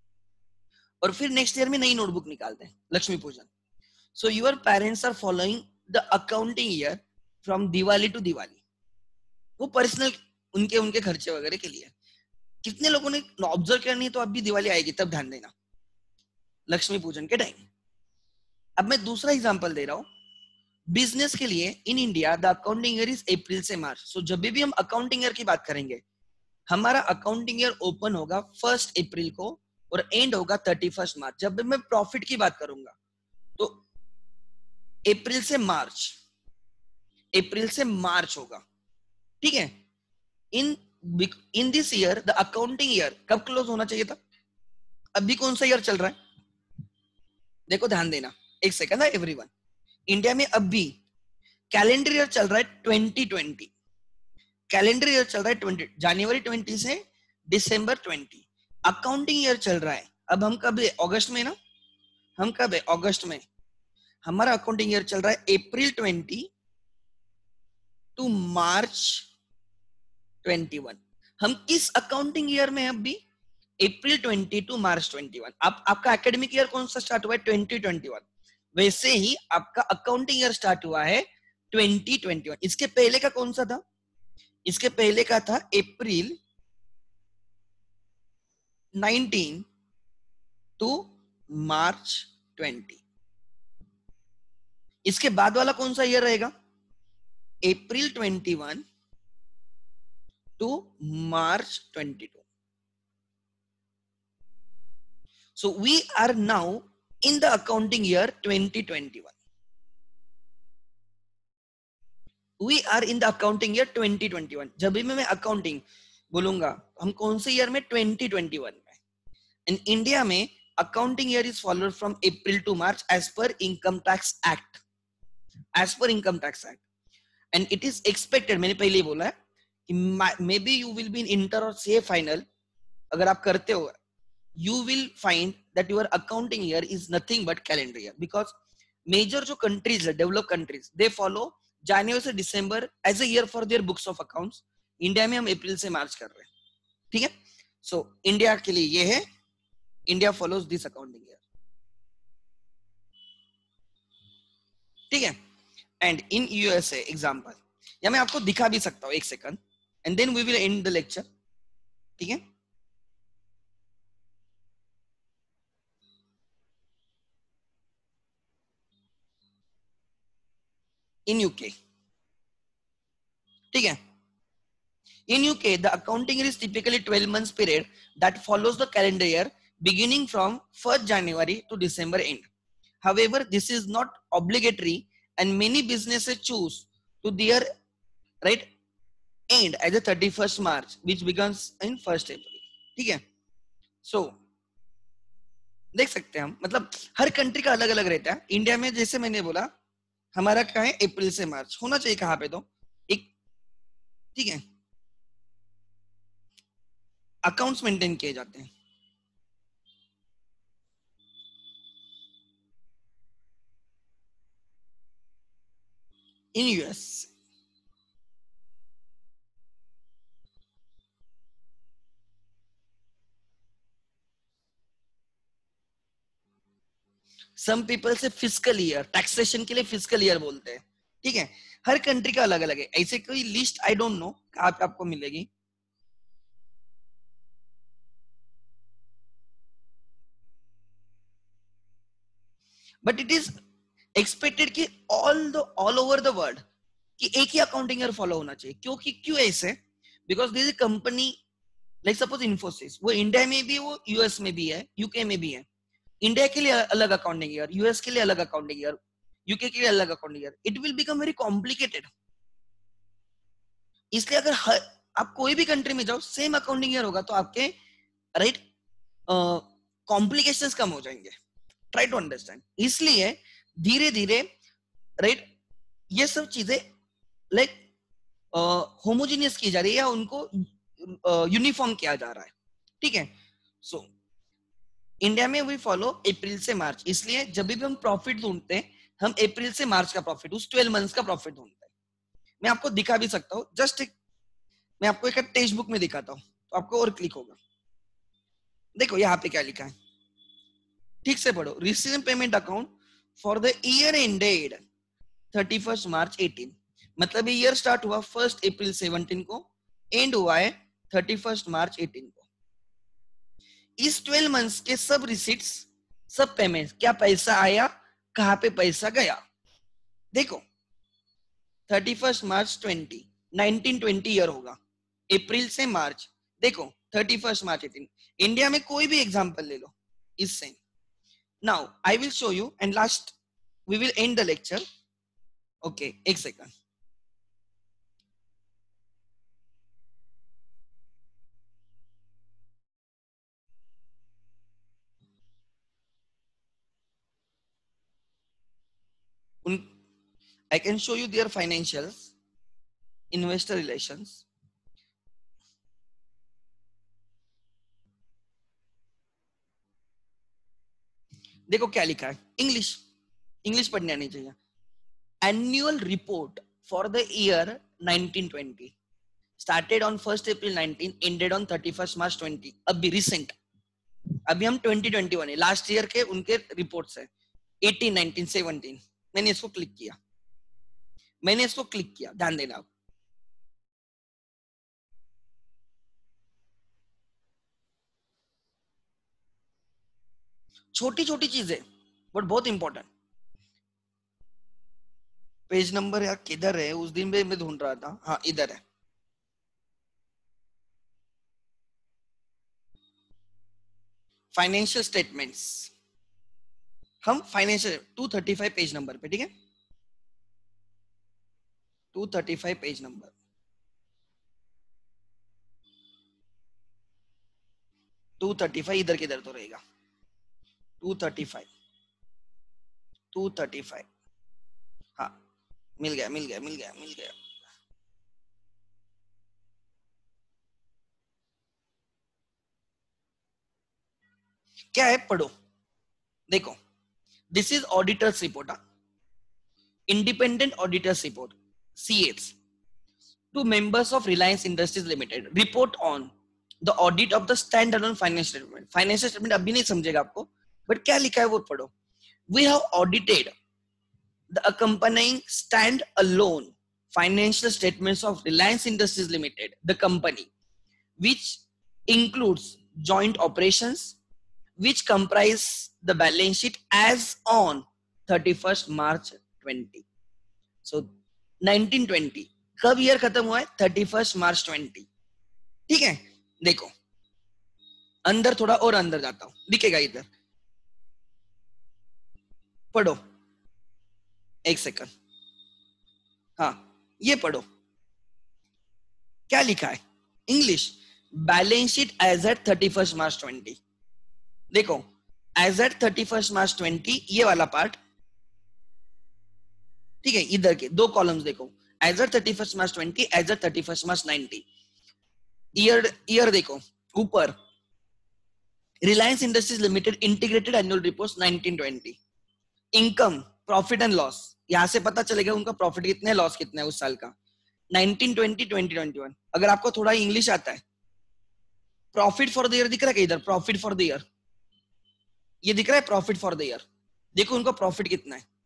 और फिर नेक्स्ट ईयर में नई नोटबुक निकालते हैं Lakshmi Pujan. So your parents are following the accounting year from Diwali to Diwali. वो पर्सनल उनके उनके खर्चे वगैरह के लिए. कितने लोगों ने ऑब्जर्व किया नहीं तो अब भी दिवाली आएगी तब ध्यान देना, लक्ष्मी पूजन के टाइम. अब मैं दूसरा एग्जांपल दे रहा हूं. बिजनेस के लिए in India the accounting year is April से मार्च. सो जब भी हम अकाउंटिंग ईयर की बात करेंगे, हमारा अकाउंटिंग ईयर ओपन होगा फर्स्ट अप्रैल को और एंड होगा थर्टी फर्स्ट मार्च. जब भी मैं प्रॉफिट की बात करूंगा तो अप्रैल से मार्च, अप्रैल से मार्च होगा. ठीक है. In in this year the accounting year कब क्लोज होना चाहिए था? अभी कौन सा ईयर चल रहा है? देखो ध्यान देना, एक सेकंड है एवरीवन. इंडिया में अभी कैलेंडर ईयर चल रहा है ट्वेंटी ट्वेंटी. कैलेंडर ईयर चल रहा है ट्वेंटी जनवरी ट्वेंटी से दिसंबर ट्वेंटी. अकाउंटिंग ईयर चल रहा है अब हम कब है? अगस्त में ना. हम कब है? अगस्त में. हमारा अकाउंटिंग ईयर चल रहा है April twenty to March twenty one. हम किस अकाउंटिंग ईयर में अभी? April twenty to March twenty one. आप आपका एकेडमिक ईयर कौन सा स्टार्ट हुआ है? Twenty twenty one. वैसे ही आपका अकाउंटिंग ईयर स्टार्ट हुआ है ट्वेंटी ट्वेंटी वन. इसके पहले का कौन सा था? इसके पहले का था April nineteen to March twenty. इसके बाद वाला कौन सा ईयर रहेगा? April twenty one to March twenty-two. So we are now in the accounting year twenty twenty-one. We are in the accounting year twenty twenty-one. जब भी मैं accounting बोलूंगा हम कौन से ईयर में? twenty twenty-one में. In India में accounting year is followed from April to March as per Income Tax Act. As per Income Tax Act. And it is expected, मैंने पहले ही बोला है, may be you will be in inter और सी ए फाइनल. अगर आप करते हो, you will find that your accounting year is nothing but calendar year. Because major जो कंट्रीज है, डेवलप कंट्रीज, दे फॉलो जनवरी से दिसंबर as a year for their books of accounts. India में हम अप्रैल से मार्च कर रहे हैं. ठीक है. सो so, इंडिया के लिए ये है, India follows this accounting year. ठीक है. एंड इन यूएसए एग्जांपल, या मैं आपको दिखा भी सकता हूं एक second, and then we will end the lecture. ठीक है. In U K, ठीक है. In U K, the accounting year is typically twelve months period that follows the calendar year beginning from first January to December end. However, this is not obligatory and many businesses choose to their right end as the thirty first March, which begins in first April. ठीक है. So देख सकते हैं हम, मतलब हर कंट्री का अलग अलग रहता है. इंडिया में जैसे मैंने बोला हमारा क्या है? अप्रैल से मार्च होना चाहिए. कहां पे? तो एक, ठीक है, अकाउंट्स मेंटेन किए जाते हैं. इन यूएस सम पीपल से फिस्कल ईयर, टैक्सेशन के लिए फिस्कल ईयर बोलते हैं. ठीक है. हर कंट्री का अलग अलग है. ऐसे कोई लिस्ट आई डोंट नो कहां पे आपको मिलेगी. बट इट इज एक्सपेक्टेड कि all the all over the world कि एक ही अकाउंटिंग ईयर फॉलो होना चाहिए. क्योंकि क्यों ऐसे? Because this is company like suppose Infosys, वो इंडिया में भी है, वो यूएस में भी है, यूके में भी है. इंडिया के लिए अलग अकाउंटिंग ईयर, यूएस के लिए अलग अकाउंटिंग ईयर, यूके के लिए अलग accounting year. It will become very complicated. इसलिए अगर हर, आप कोई भी कंट्री में जाओ सेम अकाउंटिंग ईयर होगा तो आपके राइट कॉम्प्लिकेशंस कम हो जाएंगे. Try to understand. इसलिए धीरे धीरे राइट ये सब चीजें लाइक होमोजीनियस की जा रही है या उनको यूनिफॉर्म uh, किया जा रहा है. ठीक है. सो so, इंडिया में वी फॉलो अप्रैल से मार्च. इसलिए जब भी हम प्रॉफिट ढूंढते हैं हम अप्रैल से मार्च का प्रॉफिट, उस ट्वेल्व मंथ्स का प्रॉफिट ढूंढते हैं. मैं आपको दिखा भी सकता हूँ. जस्ट एक मैं आपको एक टेक्स्ट बुक में दिखाता हूँ तो आपको और क्लिक होगा. देखो यहाँ पे क्या लिखा है, ठीक से पढ़ो. Receive payment account for the year ended thirty first March eighteen. मतलब ये ईयर स्टार्ट हुआ फर्स्ट अप्रैल सेवनटीन को, एंड हुआ है थर्टी फर्स्ट मार्च एटीन को. इस ट्वेल्व मंथ्स के सब रिसीट्स, सब पेमेंट, क्या पैसा आया, कहां पे पैसा गया. देखो thirty first March twenty, nineteen twenty year होगा, अप्रैल से मार्च. देखो thirty first March eighteen. India में कोई भी एग्जांपल ले लो इससे. Now I will show you and last we will end the lecture. Okay एक second. I can show you their financials, investor relations. देखो क्या लिखा है, इंग्लिश इंग्लिश पढ़ने आनी चाहिए. Annual report for the year nineteen twenty started on first April nineteen, ended on thirty first March twenty. अभी रिसेंट, अभी हम ट्वेंटी ट्वेंटी वन है, लास्ट ईयर के उनके रिपोर्ट्स है एटीन, नाइनटीन, सेवनटीन. मैंने इसको क्लिक किया, मैंने इसको क्लिक किया, ध्यान देना. छोटी छोटी चीजें बट बहुत इंपॉर्टेंट. पेज नंबर यार किधर है, उस दिन भी मैं ढूंढ रहा था. हाँ इधर है. Financial statements. हम financial two thirty five page number पे, ठीक है, two thirty five page number. Two thirty five इधर किधर तो रहेगा. Two thirty five, two thirty five. हाँ मिल गया मिल गया मिल गया मिल गया. क्या है पढ़ो. देखो this is auditors report, independent auditors report, CS, to members of Reliance Industries Limited. Report on the audit of the stand alone financial statement. Financial statement अभी नहीं समझेगा आपको, बट क्या लिखा है वो पढ़ो. We have audited the accompanying stand alone financial statements of Reliance Industries Limited, the company, which includes joint operations, which comprise the balance sheet as on thirty-first March twenty. So nineteen twenty कब ईयर खत्म हुआ है, thirty-first March twenty. ठीक है. देखो अंदर थोड़ा और अंदर जाता हूं, दिखेगा इधर, पढ़ो एक सेकंड. हाँ ये पढ़ो क्या लिखा है, English. Balance sheet as at thirty first March twenty. देखो as at thirty first March twenty ये वाला पार्ट, ठीक है, इधर के दो कॉलम्स देखो. As at thirty first March twenty, as at thirty first March ninety. Year year देखो ऊपर, Reliance Industries Limited integrated annual reports nineteen twenty. Income, profit and loss, यहां से पता चलेगा उनका प्रॉफिट कितना है, लॉस कितना है उस साल का. Nineteen twenty, twenty twenty one. अगर आपको थोड़ा इंग्लिश आता है, प्रॉफिट फॉर द ईयर दिख रहा है इधर, प्रॉफिट फॉर द ईयर ये दिख रहा है, प्रॉफिट फॉर द ईयर. देखो उनका प्रॉफिट कितना है.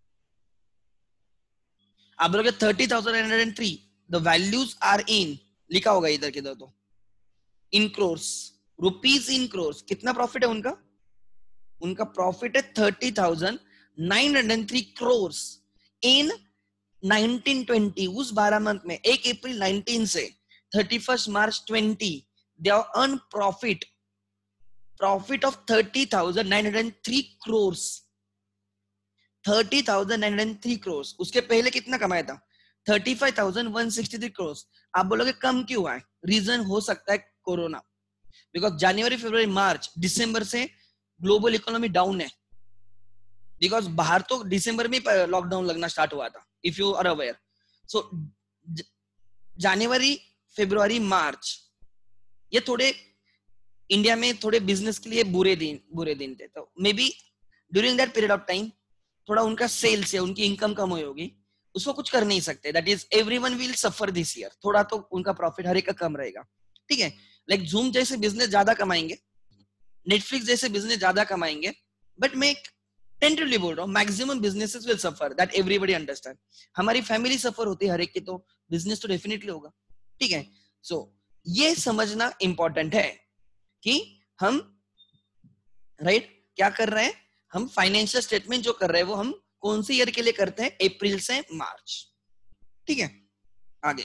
आप बोलोगे thirty thousand hundred and three, the values are in, लिखा होगा इधर किधर तो, in crores, rupees in crores. कितना प्रॉफिट है उनका, उनका प्रॉफिट है thirty thousand nine hundred three crores in nineteen twenty, उस बारह मंथ में एक अप्रैल नाइनटीन से thirty first March twenty, they have earned profit profit of thirty thousand nine hundred three crores, thirty thousand nine hundred three crores। उसके पहले कितना कमाया था? thirty-five thousand one hundred sixty-three crores। आप बोलोगे कम क्यों है? रीजन हो सकता है कोरोना, बिकॉज जनवरी फरवरी मार्च दिसंबर से ग्लोबल इकोनॉमी डाउन है, बिकॉज बाहर तो दिसंबर में लॉकडाउन लगना स्टार्ट हुआ था, if you are aware. So जनवरी फरवरी मार्च ये थोड़े इंडिया में थोड़े बिजनेस के लिए बुरे दिन बुरे दिन थे, तो maybe during that period of time थोड़ा उनका सेल्स या उनकी इनकम कम हुई होगी, उसको कुछ कर नहीं सकते। That is everyone will suffer this year, थोड़ा तो उनका प्रॉफिट हर एक का कम रहेगा, ठीक है। लाइक जूम जैसे बिजनेस ज्यादा कमाएंगे, नेटफ्लिक्स जैसे बिजनेस ज्यादा कमाएंगे, बट मैं टेंटिवली बोल रहा हूँ maximum businesses will suffer, that everybody understand. हमारी फैमिली सफर होती है हर एक की, तो बिजनेस तो डेफिनेटली होगा, ठीक है। सो so, ये समझना इंपॉर्टेंट है कि हम राइट right, क्या कर रहे हैं, हम फाइनेंशियल स्टेटमेंट जो कर रहे हैं वो हम कौन से ईयर के लिए करते हैं? अप्रैल से मार्च, ठीक है। आगे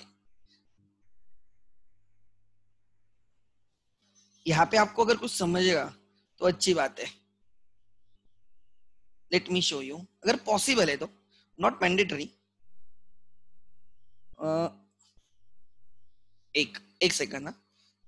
यहां पे आपको अगर कुछ समझेगा तो अच्छी बात है। लेट मी शो यू, अगर पॉसिबल है तो, नॉट मैंडेटरी। एक एक सेकंड ना,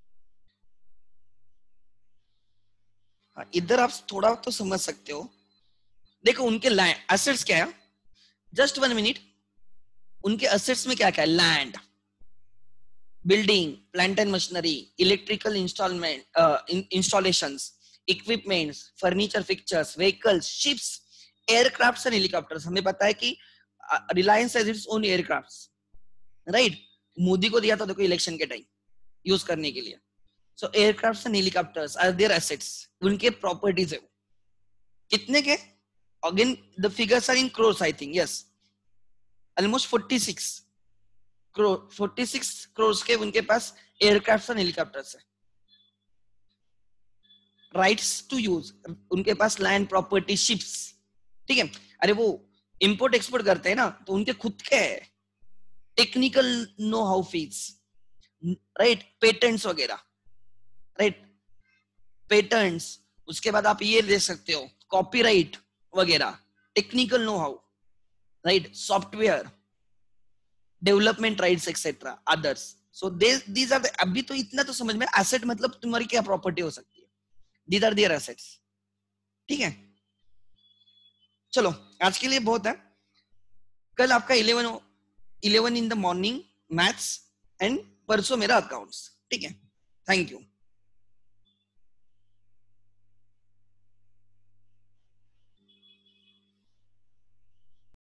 इधर आप थोड़ा तो समझ सकते हो। देखो उनके एसेट्स क्या है, जस्ट वन मिनट। उनके एसेट्स में क्या क्या है? Land, building, plant and machinery, electrical installment installations, equipments, furniture, fixtures, vehicles, ships, aircrafts and helicopters. हमें पता है कि Reliance has its own aircrafts, right. Modi को दिया था देखो इलेक्शन के टाइम यूज करने के लिए। So aircrafts and helicopters are their assets, उनके प्रॉपर्टीज है। कितने के? Again the figures are in crores, I think, yes, almost forty-six crore, forty-six crore के उनके पास एयरक्राफ्ट्स एंड हेलीकॉप्टर्स है। राइट्स टू यूज, उनके पास लैंड, प्रॉपर्टी, शिप्स, ठीक है। अरे वो इंपोर्ट एक्सपोर्ट करते हैं ना, तो उनके खुद के है। Technical know how fees, right, patents वगैरह, राइट, पेटेंट्स। उसके बाद आप ये ले सकते हो कॉपीराइट वगैरह, technical know how, right, software development rights etcetera others. So these are, अभी तो इतना तो समझ में, एसेट मतलब तुम्हारी क्या प्रॉपर्टी हो सकती है, दीज आर देयर एसेट्स, ठीक है। चलो आज के लिए बहुत है। कल आपका eleven eleven in the morning maths and परसों मेरा अकाउंट्स, ठीक है। Thank you.